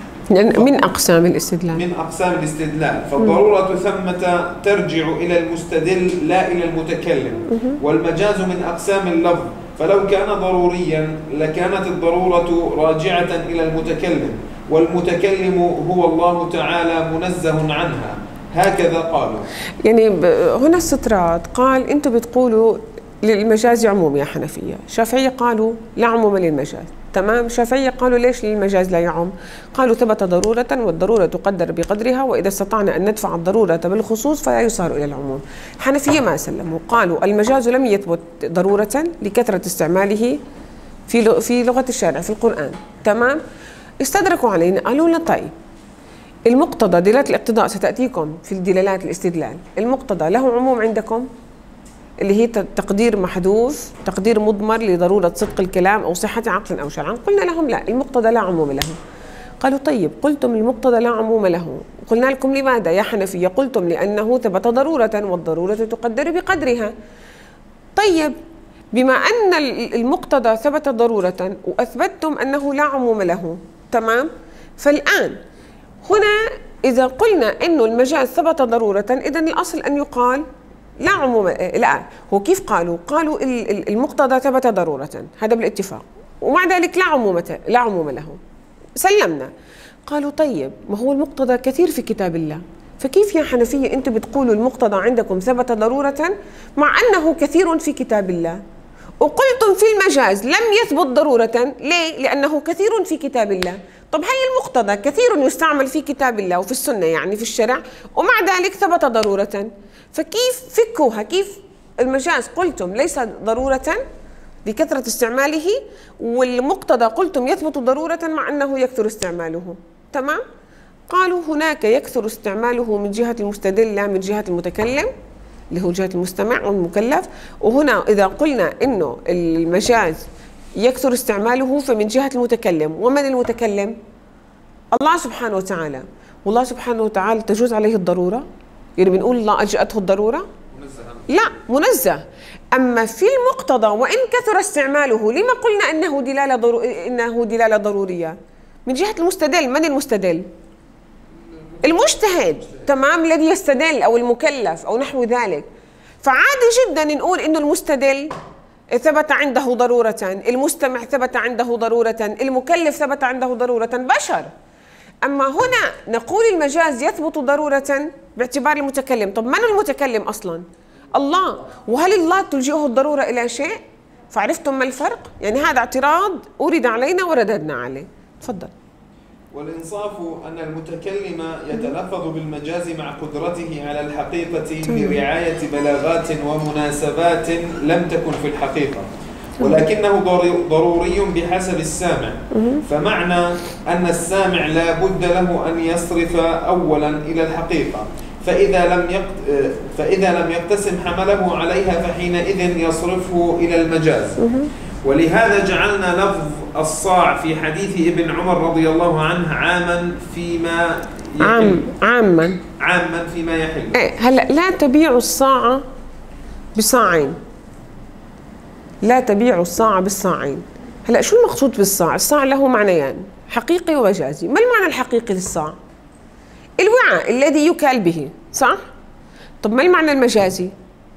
من أقسام الاستدلال من أقسام الاستدلال فالضرورة ثمة ترجع إلى المستدل لا إلى المتكلم، والمجاز من أقسام اللفظ، فلو كان ضروريا لكانت الضرورة راجعة إلى المتكلم، والمتكلم هو الله تعالى منزه عنها. هكذا قالوا. يعني هنا السترات قال أنتم بتقولوا للمجاز عموم يا حنفية، شافعية قالوا لا عموم للمجاز. تمام. شافعية قالوا ليش للمجاز لا يعم؟ قالوا ثبت ضرورة والضرورة تقدر بقدرها، وإذا استطعنا أن ندفع الضرورة بالخصوص فلا يصار إلى العموم. حنفية ما سلموا، قالوا المجاز لم يثبت ضرورة لكثرة استعماله في في لغة الشارع في القرآن. تمام. استدركوا علينا، قالوا لنا طيب المقتضى دلالة الاقتضاء ستأتيكم في الدلالات الاستدلال، المقتضى له عموم عندكم اللي هي تقدير محذوف، تقدير مضمر لضرورة صدق الكلام أو صحة عقل أو شرعا. قلنا لهم لا، المقتضى لا عموم له. قالوا طيب قلتم المقتضى لا عموم له، قلنا لكم لماذا يا حنفية؟ قلتم لأنه ثبت ضرورة والضرورة تقدر بقدرها. طيب بما أن المقتضى ثبت ضرورة وأثبتتم أنه لا عموم له، تمام، فالآن هنا إذا قلنا أنه المجاز ثبت ضرورة، إذن الأصل أن يقال لا عموم. لا، هو كيف قالوا؟ قالوا المقتضى ثبت ضرورة، هذا بالاتفاق، ومع ذلك لا عموم لا عموم له. سلمنا. قالوا طيب ما هو المقتضى كثير في كتاب الله، فكيف يا حنفية أنتم بتقولوا المقتضى عندكم ثبت ضرورة مع أنه كثير في كتاب الله، وقلتم في المجاز لم يثبت ضرورة؟ ليه؟ لأنه كثير في كتاب الله. طب هي المقتضى كثير يستعمل في كتاب الله وفي السنة يعني في الشرع، ومع ذلك ثبت ضرورة، فكيف فكوها؟ كيف المجاز قلتم ليس ضرورة لكثرة استعماله، والمقتضى قلتم يثبت ضرورة مع أنه يكثر استعماله؟ تمام؟ قالوا هناك يكثر استعماله من جهة المستدل لا من جهة المتكلم اللي هو جهة المستمع والمكلف. وهنا إذا قلنا إنه المجاز يكثر استعماله فمن جهة المتكلم، ومن المتكلم؟ الله سبحانه وتعالى، والله سبحانه وتعالى تجوز عليه الضرورة؟ يعني بنقول الله أجأته الضرورة؟ لا، منزه. أما في المقتضى وإن كثر استعماله لما قلنا إنه دلالة ضرو... إنه دلالة ضرورية؟ من جهة المستدل. من المستدل؟ المجتهد، تمام، الذي يستدل أو المكلف أو نحو ذلك. فعادي جدا نقول إنه المستدل ثبت عنده ضرورة، المستمع ثبت عنده ضرورة، المكلف ثبت عنده ضرورة، بشر. أما هنا نقول المجاز يثبت ضرورة باعتبار المتكلم. طب من المتكلم أصلا؟ الله. وهل الله تلجئه الضرورة إلى شيء؟ فعرفتم ما الفرق؟ يعني هذا اعتراض أورد علينا ورددنا عليه. تفضل. والإنصاف أن المتكلم يتلفظ بالمجاز مع قدرته على الحقيقة لرعاية بلاغات ومناسبات لم تكن في الحقيقة، ولكنه ضروري بحسب السامع. فمعنى أن السامع لا بد له أن يصرف أولا إلى الحقيقة، فإذا لم فإذا لم يقتسم حمله عليها فحينئذ يصرفه إلى المجاز. ولهذا جعلنا لفظ الصاع في حديث ابن عمر رضي الله عنه عاما فيما يحل. عام عاما عاما فيما يحل. ايه هلا لا تبيع الصاع بصاعين، لا تبيع الصاع بالصاعين. هلا شو المقصود بالصاع؟ الصاع له معنيان، حقيقي ومجازي. ما المعنى الحقيقي للصاع؟ الوعاء الذي يكال به، صح؟ طب ما المعنى المجازي؟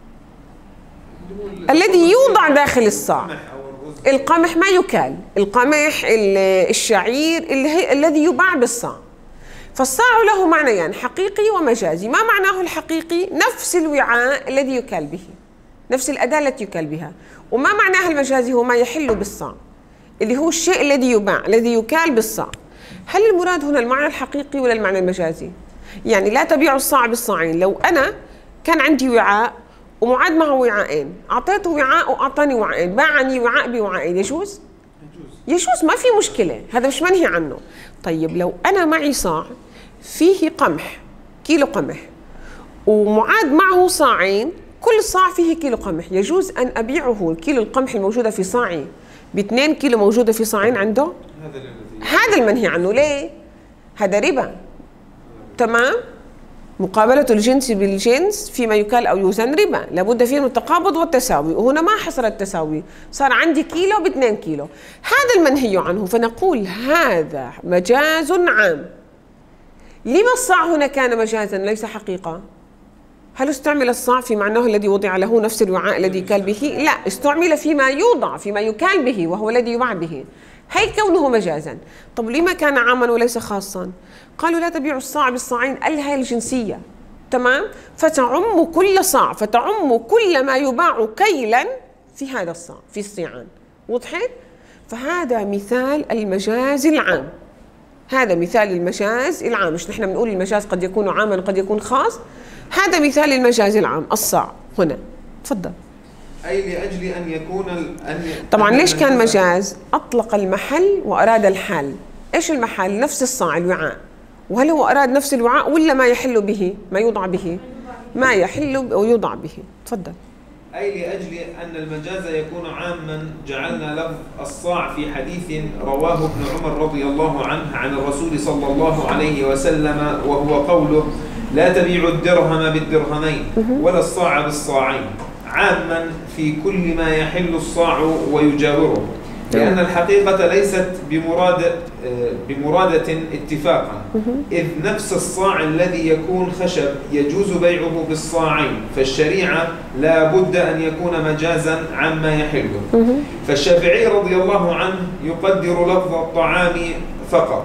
الذي يوضع داخل الصاع. القمح ما يكال، القمح الشعير اللي هي الذي يباع بالصاع. فالصاع له معنيان، حقيقي ومجازي. ما معناه الحقيقي؟ نفس الوعاء الذي يكال به، نفس الأداة التي يكال بها. وما معناها المجازي؟ هو ما يحل بالصاع، اللي هو الشيء الذي يباع الذي يكال بالصاع. هل المراد هنا المعنى الحقيقي ولا المعنى المجازي؟ يعني لا تبيع الصاع بالصاعين. لو أنا كان عندي وعاء ومعاد معه وعاءين، أعطيته وعاء وأعطاني وعاءين، باعني وعاء بوعاءين، يجوز؟ يجوز، ما في مشكلة، هذا مش منهي عنه. طيب لو أنا معي صاع فيه قمح، كيلو قمح، ومعاد معه صاعين، كل صاع فيه كيلو قمح، يجوز أن أبيعه كيلو القمح الموجودة في صاعي باثنين كيلو موجودة في صاعين عنده؟ هذا المنهي عنه. ليه؟ هذا ربا، تمام؟ مقابلة الجنس بالجنس فيما يكال أو يوزن ربا، لابد فيه من التقابض والتساوي، وهنا ما حصل التساوي، صار عندي كيلو باثنين كيلو، هذا المنهي عنه. فنقول هذا مجاز عام. لما الصاع هنا كان مجازا ليس حقيقة؟ هل استعمل الصاع في معناه الذي وضع له نفس الوعاء الذي يكال به؟ لا، استعمل فيما يوضع، فيما يكال به، وهو الذي يباع به، هي كونه مجازا. طب لما كان عاما وليس خاصا؟ قالوا لا تبيع الصاع بالصاعين، الهي الجنسية، تمام؟ فتعم كل صاع، فتعم كل ما يباع كيلا في هذا الصاع، في الصيعان. وضحت؟ فهذا مثال المجاز العام، هذا مثال المجاز العام. مش نحن بنقول المجاز قد يكون عاما وقد يكون خاص، هذا مثال المجاز العام الصاع هنا. تفضل. أي لأجل أن يكون أن طبعا ليش كان مجاز؟ أطلق المحل وأراد الحال. إيش المحل؟ نفس الصاع، الوعاء. وهل هو أراد نفس الوعاء ولا ما يحل به؟ ما يوضع به؟ ما يحل ويوضع به. تفضل. أي لأجل أن المجاز يكون عاما جعلنا لفظ الصاع في حديث رواه ابن عمر رضي الله عنه عن الرسول صلى الله عليه وسلم، وهو قوله لا تبيعوا الدرهم بالدرهمين ولا الصاع بالصاعين، عاما في كل ما يحل الصاع ويجاوره، لأن الحقيقة ليست بمرادة بمرادة اتفاقا، إذ نفس الصاع الذي يكون خشب يجوز بيعه بالصاعين، فالشريعة لا بد أن يكون مجازا عما يحله. فالشافعي رضي الله عنه يقدر لفظ الطعام فقط،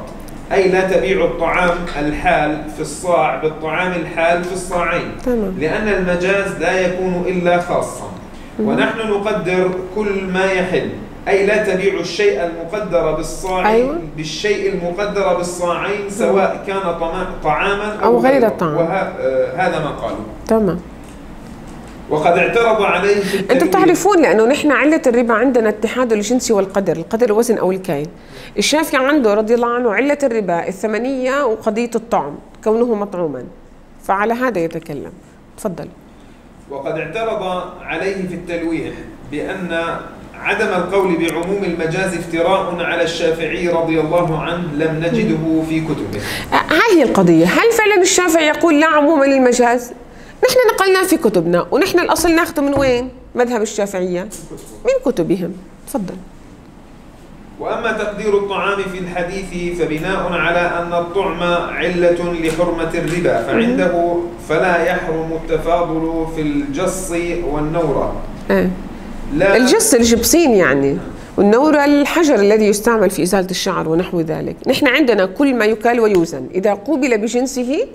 أي لا تبيع الطعام الحال في الصاع بالطعام الحال في الصاعين. تمام. لأن المجاز لا يكون إلا خاصا. ونحن نقدر كل ما يحل، أي لا تبيع الشيء المقدر بالصاع أيوة. بالشيء المقدر بالصاعين سواء كان طعاما أو, أو غير الطعام. وهذا ما قالوا. تمام. وقد اعترض عليه في التنوين. انتم بتعرفون لانه نحن عله الربا عندنا اتحاد الجنس والقدر، القدر الوزن او الكيل. الشافعي عنده رضي الله عنه عله الربا الثمنيه وقضيه الطعم كونه مطعوما، فعلى هذا يتكلم. تفضل. وقد اعترض عليه في التلويح بأن عدم القول بعموم المجاز افتراء على الشافعي رضي الله عنه لم نجده في كتبه. هاي هي القضيه، هل فعلا الشافعي يقول لا عموم للمجاز؟ نحن نقلناه في كتبنا، ونحن الأصل ناخذه من وين؟ مذهب الشافعية من كتبهم. تفضل. وأما تقدير الطعام في الحديث فبناء على أن الطعم علة لحرمة الربا، فعنده فلا يحرم التفاضل في الجص والنورة. آه. لا الجص الجبسين يعني، والنورة الحجر الذي يستعمل في إزالة الشعر ونحو ذلك. نحن عندنا كل ما يكال ويوزن إذا قوبل بجنسه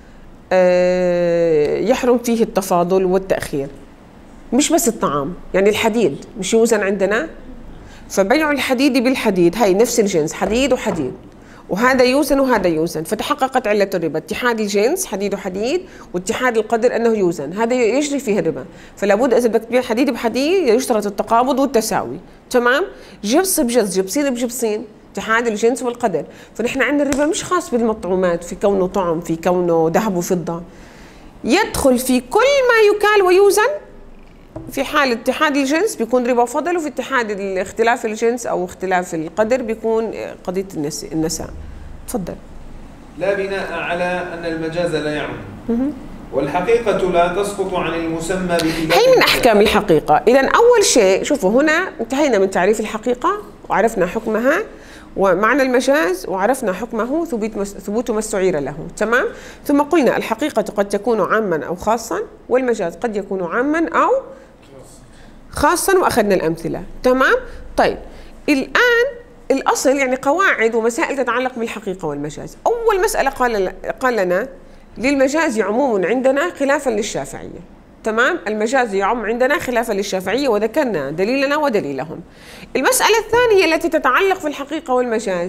يحرم فيه التفاضل والتأخير. مش بس الطعام، يعني الحديد مش يوزن عندنا، فبيع الحديد بالحديد، هاي نفس الجنس حديد وحديد، وهذا يوزن وهذا يوزن، فتحققت علة الربا، اتحاد الجنس حديد وحديد واتحاد القدر أنه يوزن، هذا يجري فيه الربا. فلا بد إذا بدك تبيع حديد بحديد يشترط التقابض والتساوي. تمام. جبس بجبس، جبسين بجبسين، اتحاد الجنس والقدر. فنحن عندنا الربا مش خاص بالمطعومات في كونه طعم، في كونه ذهب وفضة، يدخل في كل ما يكال ويوزن. في حال اتحاد الجنس بيكون ربا فضل، وفي اتحاد اختلاف الجنس او اختلاف القدر بيكون قضية النساء. تفضل. لا بناء على أن المجاز لا يعم، والحقيقة لا تسقط عن المسمى بخلاف. هي من أحكام الحقيقة. إذا أول شيء شوفوا هنا انتهينا من تعريف الحقيقة وعرفنا حكمها ومعنى المجاز وعرفنا حكمه ثبوت ما استعير له. تمام. ثم قلنا الحقيقة قد تكون عاما أو خاصا، والمجاز قد يكون عاما أو خاصا، وأخذنا الأمثلة. تمام. طيب الآن الأصل يعني قواعد ومسائل تتعلق بالحقيقة والمجاز. أول مسألة قال قال لنا للمجاز عموم عندنا خلافا للشافعية. تمام. المجاز يعم عندنا خلافا للشافعية، وذكرنا دليلنا ودليلهم. المسألة الثانية التي تتعلق في الحقيقة والمجاز،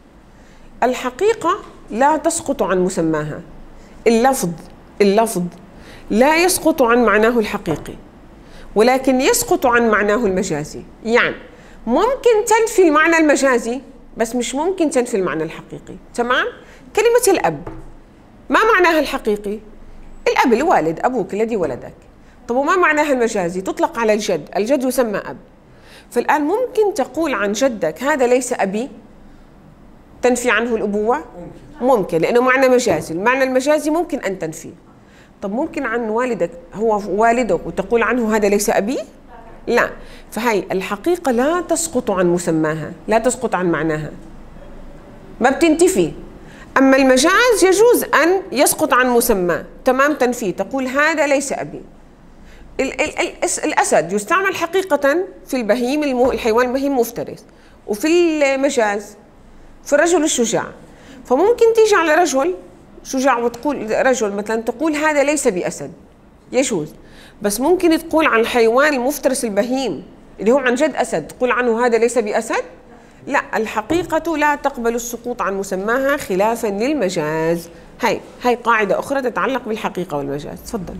الحقيقة لا تسقط عن مسماها. اللفظ اللفظ لا يسقط عن معناه الحقيقي، ولكن يسقط عن معناه المجازي. يعني ممكن تنفي المعنى المجازي بس مش ممكن تنفي المعنى الحقيقي. تمام. كلمة الأب ما معناها الحقيقي؟ الأب الوالد، أبوك الذي ولدك. طب وما معناها المجازي؟ تطلق على الجد، الجد يسمى أب. فالآن ممكن تقول عن جدك هذا ليس أبي، تنفي عنه الأبوة؟ ممكن، لأنه معنى مجازي. المعنى المجازي ممكن أن تنفي. طب ممكن عن والدك هو والدك وتقول عنه هذا ليس أبي؟ لا. فهي الحقيقة لا تسقط عن مسماها، لا تسقط عن معناها، ما بتنتفي. أما المجاز يجوز أن يسقط عن مسمى. تمام. تنفي، تقول هذا ليس أبي. ال ال ال الأسد يستعمل حقيقة في البهيم، الحيوان البهيم مفترس، وفي المجاز في الرجل الشجاع. فممكن تيجي على رجل شجاع وتقول رجل مثلا تقول هذا ليس بأسد، يجوز. بس ممكن تقول عن الحيوان المفترس البهيم اللي هو عن جد أسد تقول عنه هذا ليس بأسد؟ لا. الحقيقة لا تقبل السقوط عن مسماها خلافا للمجاز. هاي هاي قاعدة أخرى تتعلق بالحقيقة والمجاز. تفضل.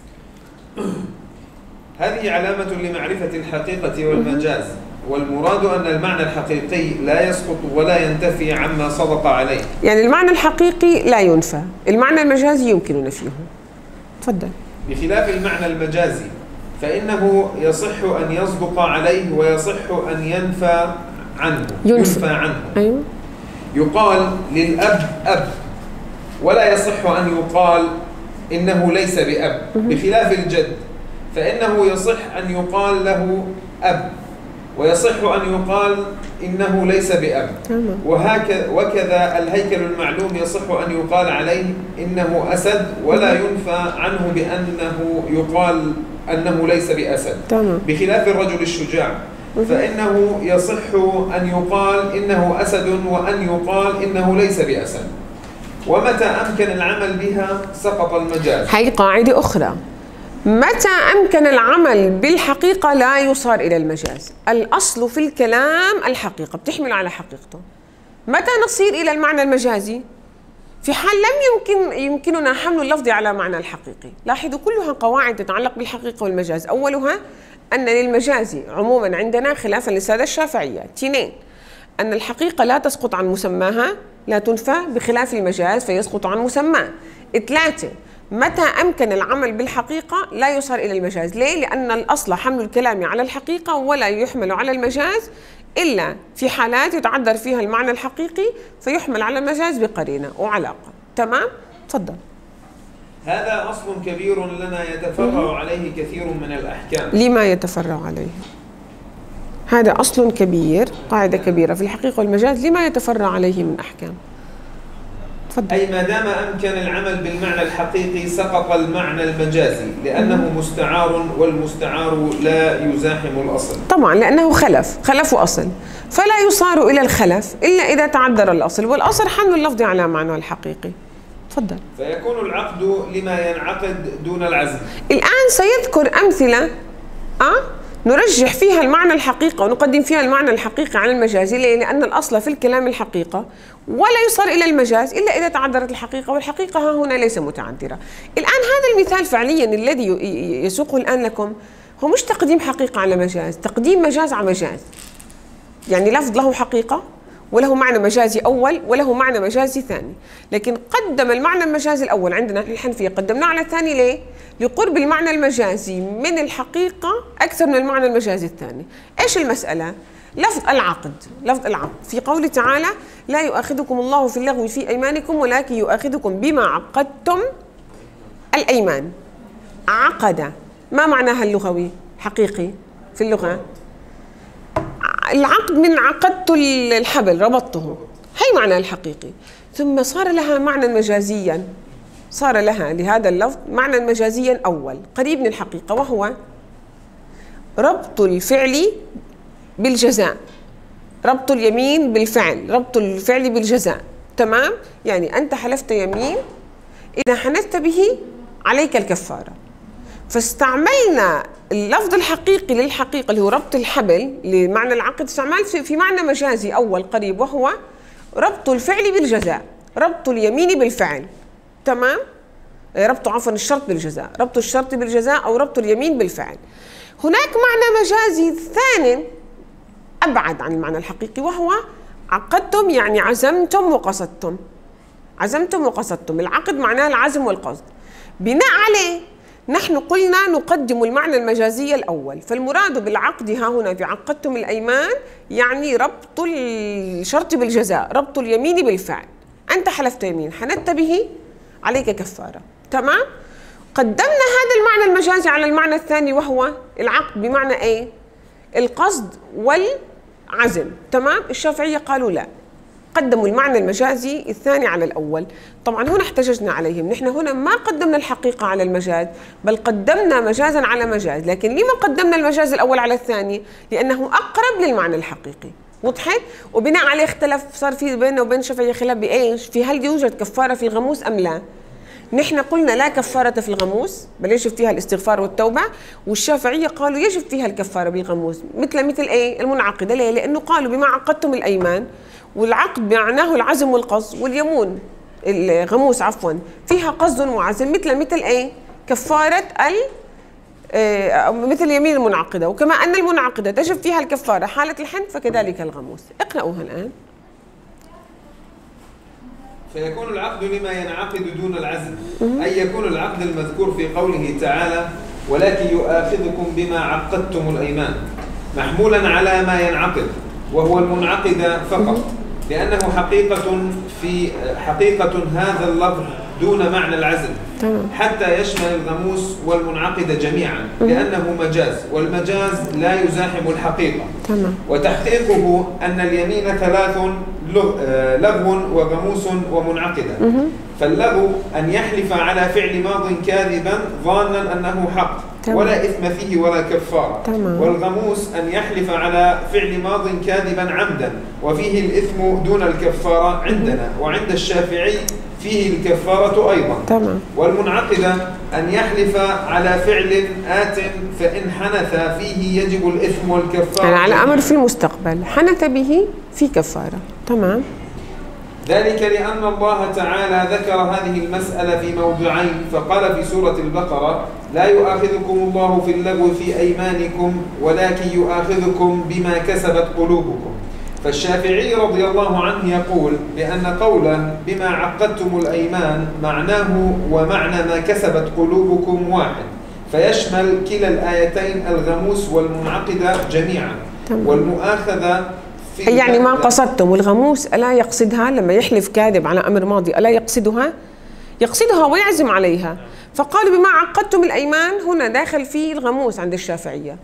هذه علامة لمعرفة الحقيقة والمجاز، والمراد أن المعنى الحقيقي لا يسقط ولا ينتفي عما صدق عليه. يعني المعنى الحقيقي لا ينفى، المعنى المجازي يمكن نفيه. تفضل. بخلاف المعنى المجازي فإنه يصح أن يصدق عليه ويصح أن ينفى عنه. ينفى, ينفى عنه. أيوه. يقال للأب أب، ولا يصح أن يقال إنه ليس بأب. بخلاف الجد فإنه يصح أن يقال له أب، ويصح أن يقال إنه ليس بأب. وهكذا وكذا الهيكل المعلوم يصح أن يقال عليه إنه أسد، ولا ينفى عنه بأنه يقال أنه ليس بأسد. تمام. بخلاف الرجل الشجاع فإنه يصح أن يقال إنه أسد وأن يقال إنه ليس بأسد. ومتى أمكن العمل بها سقط المجاز. هي قاعدة أخرى. متى أمكن العمل بالحقيقة لا يصار إلى المجاز. الأصل في الكلام الحقيقة، بتحمل على حقيقته. متى نصير إلى المعنى المجازي؟ في حال لم يمكن يمكننا حمل اللفظ على معنى الحقيقي. لاحظوا كلها قواعد تتعلق بالحقيقة والمجاز. أولها أن للمجاز عموما عندنا خلافا للسادة الشافعية. اثنين، أن الحقيقة لا تسقط عن مسماها، لا تنفى، بخلاف المجاز فيسقط عن مسماه. ثلاثة، متى أمكن العمل بالحقيقة لا يصار إلى المجاز. ليه؟ لأن الأصل حمل الكلام على الحقيقة ولا يحمل على المجاز إلا في حالات يتعذر فيها المعنى الحقيقي فيحمل على المجاز بقرينة وعلاقة. تمام؟ تفضل. هذا أصل كبير لنا يتفرع عليه كثير من الأحكام. لما يتفرع عليه؟ هذا أصل كبير، قاعدة كبيرة في الحقيقة والمجاز، لما يتفرع عليه من أحكام؟ تفضل. أي ما دام أمكن العمل بالمعنى الحقيقي سقط المعنى المجازي لأنه مستعار، والمستعار لا يزاحم الأصل. طبعا لأنه خلف، خلف وأصل، فلا يصار إلى الخلف إلا إذا تعذر الأصل، والأصل حمل اللفظ على معناه الحقيقي. تفضل. فيكون العقد لما ينعقد دون العزم. الآن سيذكر أمثلة أه؟ نرجح فيها المعنى الحقيقة ونقدم فيها المعنى الحقيقي عن المجازي. ليه؟ لأن الأصل في الكلام الحقيقة ولا يصار إلى المجاز إلا إذا تعذرت الحقيقة، والحقيقة ها هنا ليس متعذرة. الآن هذا المثال فعليا الذي يسوقه الآن لكم هو مش تقديم حقيقة على مجاز، تقديم مجاز على مجاز. يعني لفظ له حقيقة وله معنى مجازي أول وله معنى مجازي ثاني، لكن قدم المعنى المجازي الأول عندنا الحنفية قدمناه على الثاني. ليه؟ لقرب المعنى المجازي من الحقيقة أكثر من المعنى المجازي الثاني. إيش المسألة؟ لفظ العقد، لفظ العقد في قوله تعالى: لا يؤاخذكم الله في اللغو في أيمانكم ولكن يؤاخذكم بما عقدتم الأيمان. عقد ما معناها اللغوي حقيقي في اللغة؟ العقد من عقدت الحبل، ربطته، هي معنى الحقيقي. ثم صار لها معنى مجازيا، صار لها لهذا اللفظ معنى مجازيا أول قريب من الحقيقة، وهو ربط الفعل بالجزاء، ربط اليمين بالفعل، ربط الفعل بالجزاء. تمام؟ يعني أنت حلفت يمين إذا حنثت به عليك الكفارة، فاستعملنا اللفظ الحقيقي للحقيقة اللي هو ربط الحبل لمعنى العقد، استعمال في معنى مجازي أول قريب، وهو ربط الفعل بالجزاء، ربط اليمين بالفعل. تمام؟ ربط عفوا الشرط بالجزاء، ربط الشرط بالجزاء أو ربط اليمين بالفعل. هناك معنى مجازي ثاني أبعد عن المعنى الحقيقي، وهو عقدتم، يعني عزمتم وقصدتم، عزمتم وقصدتم. العقد معناه العزم والقصد. بناء عليه نحن قلنا نقدم المعنى المجازي الأول، فالمراد بالعقد ها هنا بعقدتم الأيمان يعني ربط الشرط بالجزاء، ربط اليمين بالفعل. أنت حلفت يمين حنثت به عليك كفارة. تمام؟ قدمنا هذا المعنى المجازي على المعنى الثاني وهو العقد بمعنى ايه؟ القصد والعزم. تمام؟ الشافعية قالوا لا، قدموا المعنى المجازي الثاني على الأول. طبعا هنا احتججنا عليهم، نحن هنا ما قدمنا الحقيقة على المجاز بل قدمنا مجازا على مجاز. لكن لما قدمنا المجاز الأول على الثاني؟ لأنه أقرب للمعنى الحقيقي. وضحت؟ وبناء عليه اختلف، صار في بيننا وبين الشافعية خلاف بإيش؟ في هل يوجد كفارة في الغموس أم لا؟ نحن قلنا لا كفارة في الغموس بل يجب فيها الاستغفار والتوبة، والشافعية قالوا يجب فيها الكفارة بالغموس، مثل مثل ايه؟ المنعقدة. ليه؟ لأنه قالوا بما عقدتم الأيمان، والعقد معناه العزم والقصد، واليمون الغموس عفوا فيها قصد وعزم، مثل مثل ايه؟ كفارة ال آه مثل يمين المنعقدة. وكما أن المنعقدة تجب فيها الكفارة حالة الحنث فكذلك الغموس. اقرأوها الآن. فيكون العقد لما ينعقد دون العزم، أي يكون العقد المذكور في قوله تعالى: ولكن يؤاخذكم بما عقدتم الأيمان، محمولا على ما ينعقد وهو المنعقد فقط، لأنه حقيقة في حقيقة هذا اللفظ دون معنى العزم، حتى يشمل الغموس والمنعقد جميعا، لأنه مجاز، والمجاز لا يزاحم الحقيقة. وتحقيقه أن اليمين ثلاث: لغو وغموس ومنعقدة. فاللغو أن يحلف على فعل ماض كاذبا ظانا أنه حق، تمام. ولا إثم فيه ولا كفارة. تمام. والغموس أن يحلف على فعل ماض كاذبا عمدا وفيه الإثم دون الكفارة عندنا، وعند الشافعي فيه الكفارة أيضا. تمام. والمنعقدة أن يحلف على فعل آت فإن حنث فيه يجب الإثم والكفارة، يعني على أمر في المستقبل حنث به في كفارة. تمام. ذلك لأن الله تعالى ذكر هذه المسألة في موضعين، فقال في سورة البقرة: لا يؤاخذكم الله في اللغو في أيمانكم ولكن يؤاخذكم بما كسبت قلوبكم. فالشافعي رضي الله عنه يقول بأن قوله بما عقدتم الأيمان معناه ومعنى ما كسبت قلوبكم واحد، فيشمل كلا الآيتين الغموس والمنعقدة جميعا. تمام. والمؤاخذة في يعني ما قصدتم، والغموس ألا يقصدها لما يحلف كاذب على أمر ماضي، ألا يقصدها؟ يقصدها ويعزم عليها. فقالوا بما عقدتم الأيمان هنا داخل فيه الغموس عند الشافعية.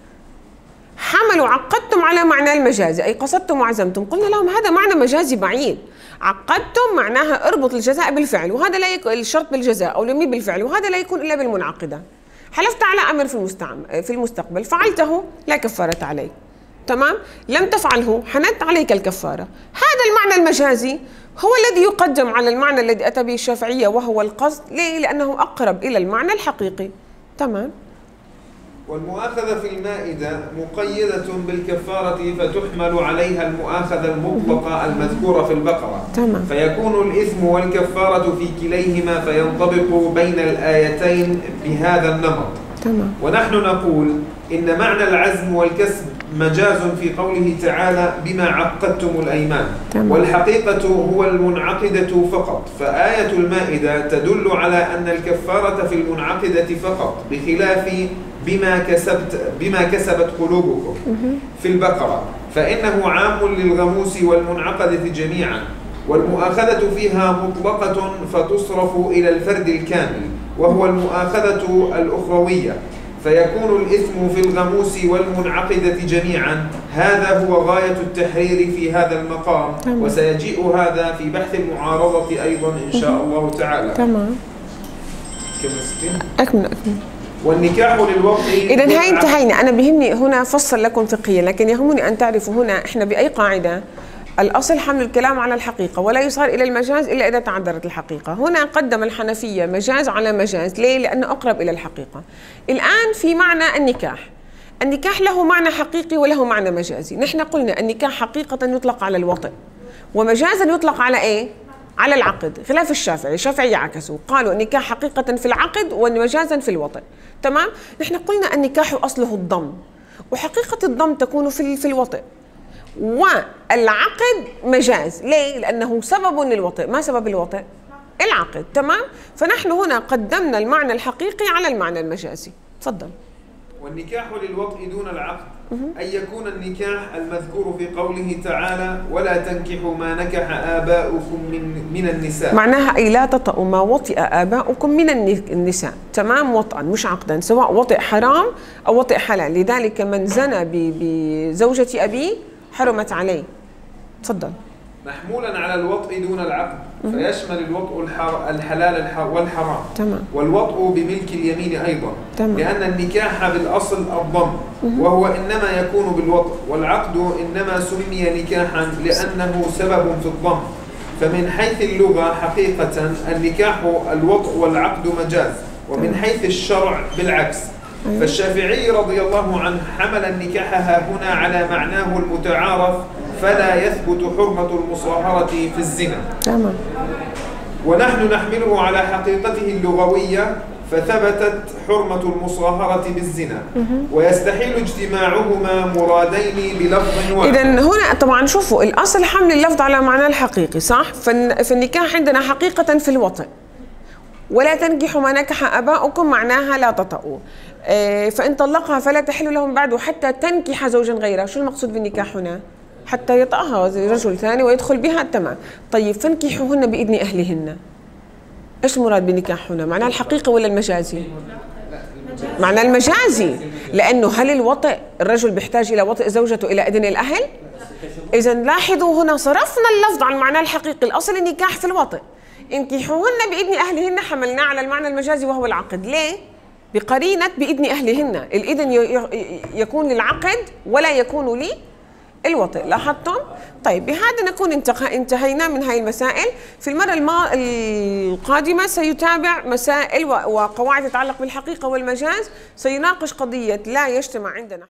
حملوا عقدتم على معنى المجازي، أي قصدتم وعزمتم. قلنا لهم هذا معنى مجازي بعيد. عقدتم معناها اربط الجزاء بالفعل، وهذا لا يكون الشرط بالجزاء أو اليمين بالفعل، وهذا لا يكون إلا بالمنعقدة. حلفت على أمر في المستعمل في المستقبل فعلته لا كفارة عليك. تمام؟ لم تفعله حنت عليك الكفارة. هذا المعنى المجازي هو الذي يقدم على المعنى الذي أتى به الشافعية وهو القصد. ليه؟ لأنه أقرب إلى المعنى الحقيقي. تمام؟ والمؤاخذة في المائدة مقيدة بالكفارة فتحمل عليها المؤاخذة المطلقة المذكورة في البقرة. تمام. فيكون الإثم والكفارة في كليهما فينطبق بين الآيتين بهذا النمط. تمام. ونحن نقول إن معنى العزم والكسب مجاز في قوله تعالى بما عقدتم الأيمان. تمام. والحقيقة هو المنعقدة فقط، فآية المائدة تدل على أن الكفارة في المنعقدة فقط، بخلاف بما كسبت بما كسبت قلوبكم في البقرة، فإنه عام للغموس والمنعقدة جميعا. والمؤاخذة فيها مطلقة فتصرف إلى الفرد الكامل، وهو المؤاخذة الأخروية، فيكون الإثم في الغموس والمنعقدة جميعا. هذا هو غاية التحرير في هذا المقام. تمام. وسيجيء هذا في بحث المعارضة أيضا إن شاء الله تعالى. تمام. كم أكمل أكمل. والنكاح للوقت. إذا هاي انتهينا. أنا بهمني هنا فصل لكم فقهيا، لكن يهمني أن تعرفوا هنا إحنا بأي قاعدة. الأصل حمل الكلام على الحقيقة، ولا يصار إلى المجاز إلا إذا تعذرت الحقيقة. هنا قدم الحنفية مجاز على مجاز. ليه؟ لأنه أقرب إلى الحقيقة. الآن في معنى النكاح. النكاح له معنى حقيقي وله معنى مجازي. نحن قلنا النكاح حقيقة يطلق على الوطئ، ومجازا يطلق على إيه؟ على العقد، خلاف الشافعي. الشافعي عكسوا، قالوا النكاح حقيقة في العقد ومجازا في الوطئ. تمام؟ نحن قلنا النكاح أصله الضم، وحقيقة الضم تكون في في الوطئ، والعقد مجاز. ليه؟ لأنه سبب للوطئ. ما سبب الوطئ؟ العقد. تمام؟ فنحن هنا قدمنا المعنى الحقيقي على المعنى المجازي. تفضل. والنكاح للوطء دون العقد، أن يكون النكاح المذكور في قوله تعالى ولا تنكحوا ما نكح آباؤكم من من النساء، معناها أي لا تطأوا ما وطئ آباؤكم من النساء. تمام؟ وطئا مش عقدا، سواء وطئ حرام أو وطئ حلال. لذلك من زنى بزوجة أبيه حرمت عليه. تفضل. محمولا على الوطء دون العقد، فيشمل الوطء الحلال والحرام. تمام. والوطء بملك اليمين أيضا. تمام. لأن النكاح بالأصل الضم، وهو إنما يكون بالوطء، والعقد إنما سمي نكاحا لأنه سبب في الضم. فمن حيث اللغة حقيقة النكاح الوطء والعقد مجاز، ومن حيث الشرع بالعكس. فالشافعي رضي الله عنه حمل النكاح هنا على معناه المتعارف، فلا يثبت حرمة المصاهرة في الزنا. تمام. ونحن نحمله على حقيقته اللغوية، فثبتت حرمة المصاهرة بالزنا، ويستحيل اجتماعهما مرادين بلفظ واحد. إذا هنا طبعا شوفوا الأصل حمل اللفظ على معناه الحقيقي، صح؟ فالنكاح عندنا حقيقة في الوطئ. ولا تنكحوا ما نكح آباؤكم معناها لا تطأوا. فإن طلقها فلا تحل لهم بعد حتى تنكح زوجا غيره. شو المقصود بالنكاح هنا؟ حتى يطأها رجل ثاني ويدخل بها. تمام. طيب فانكحوهن بإذن أهلهن. إيش المراد بالنكاح هنا؟ معناه الحقيقي ولا المجازي؟ معناه المجازي، لأنه هل الوطئ الرجل بيحتاج إلى وطئ زوجته إلى إذن الأهل؟ إذا لاحظوا هنا صرفنا اللفظ عن المعنى الحقيقي. الأصل النكاح في الوطئ. انكحوهن بإذن أهلهن حملناه على المعنى المجازي وهو العقد. ليه؟ بقرينة بإذن أهلهن، الإذن يكون للعقد ولا يكون للوطئ. لاحظتم؟ طيب بهذا نكون انتهينا من هاي المسائل. في المرة القادمة سيتابع مسائل وقواعد تتعلق بالحقيقة والمجاز، سيناقش قضية لا يجتمع عندنا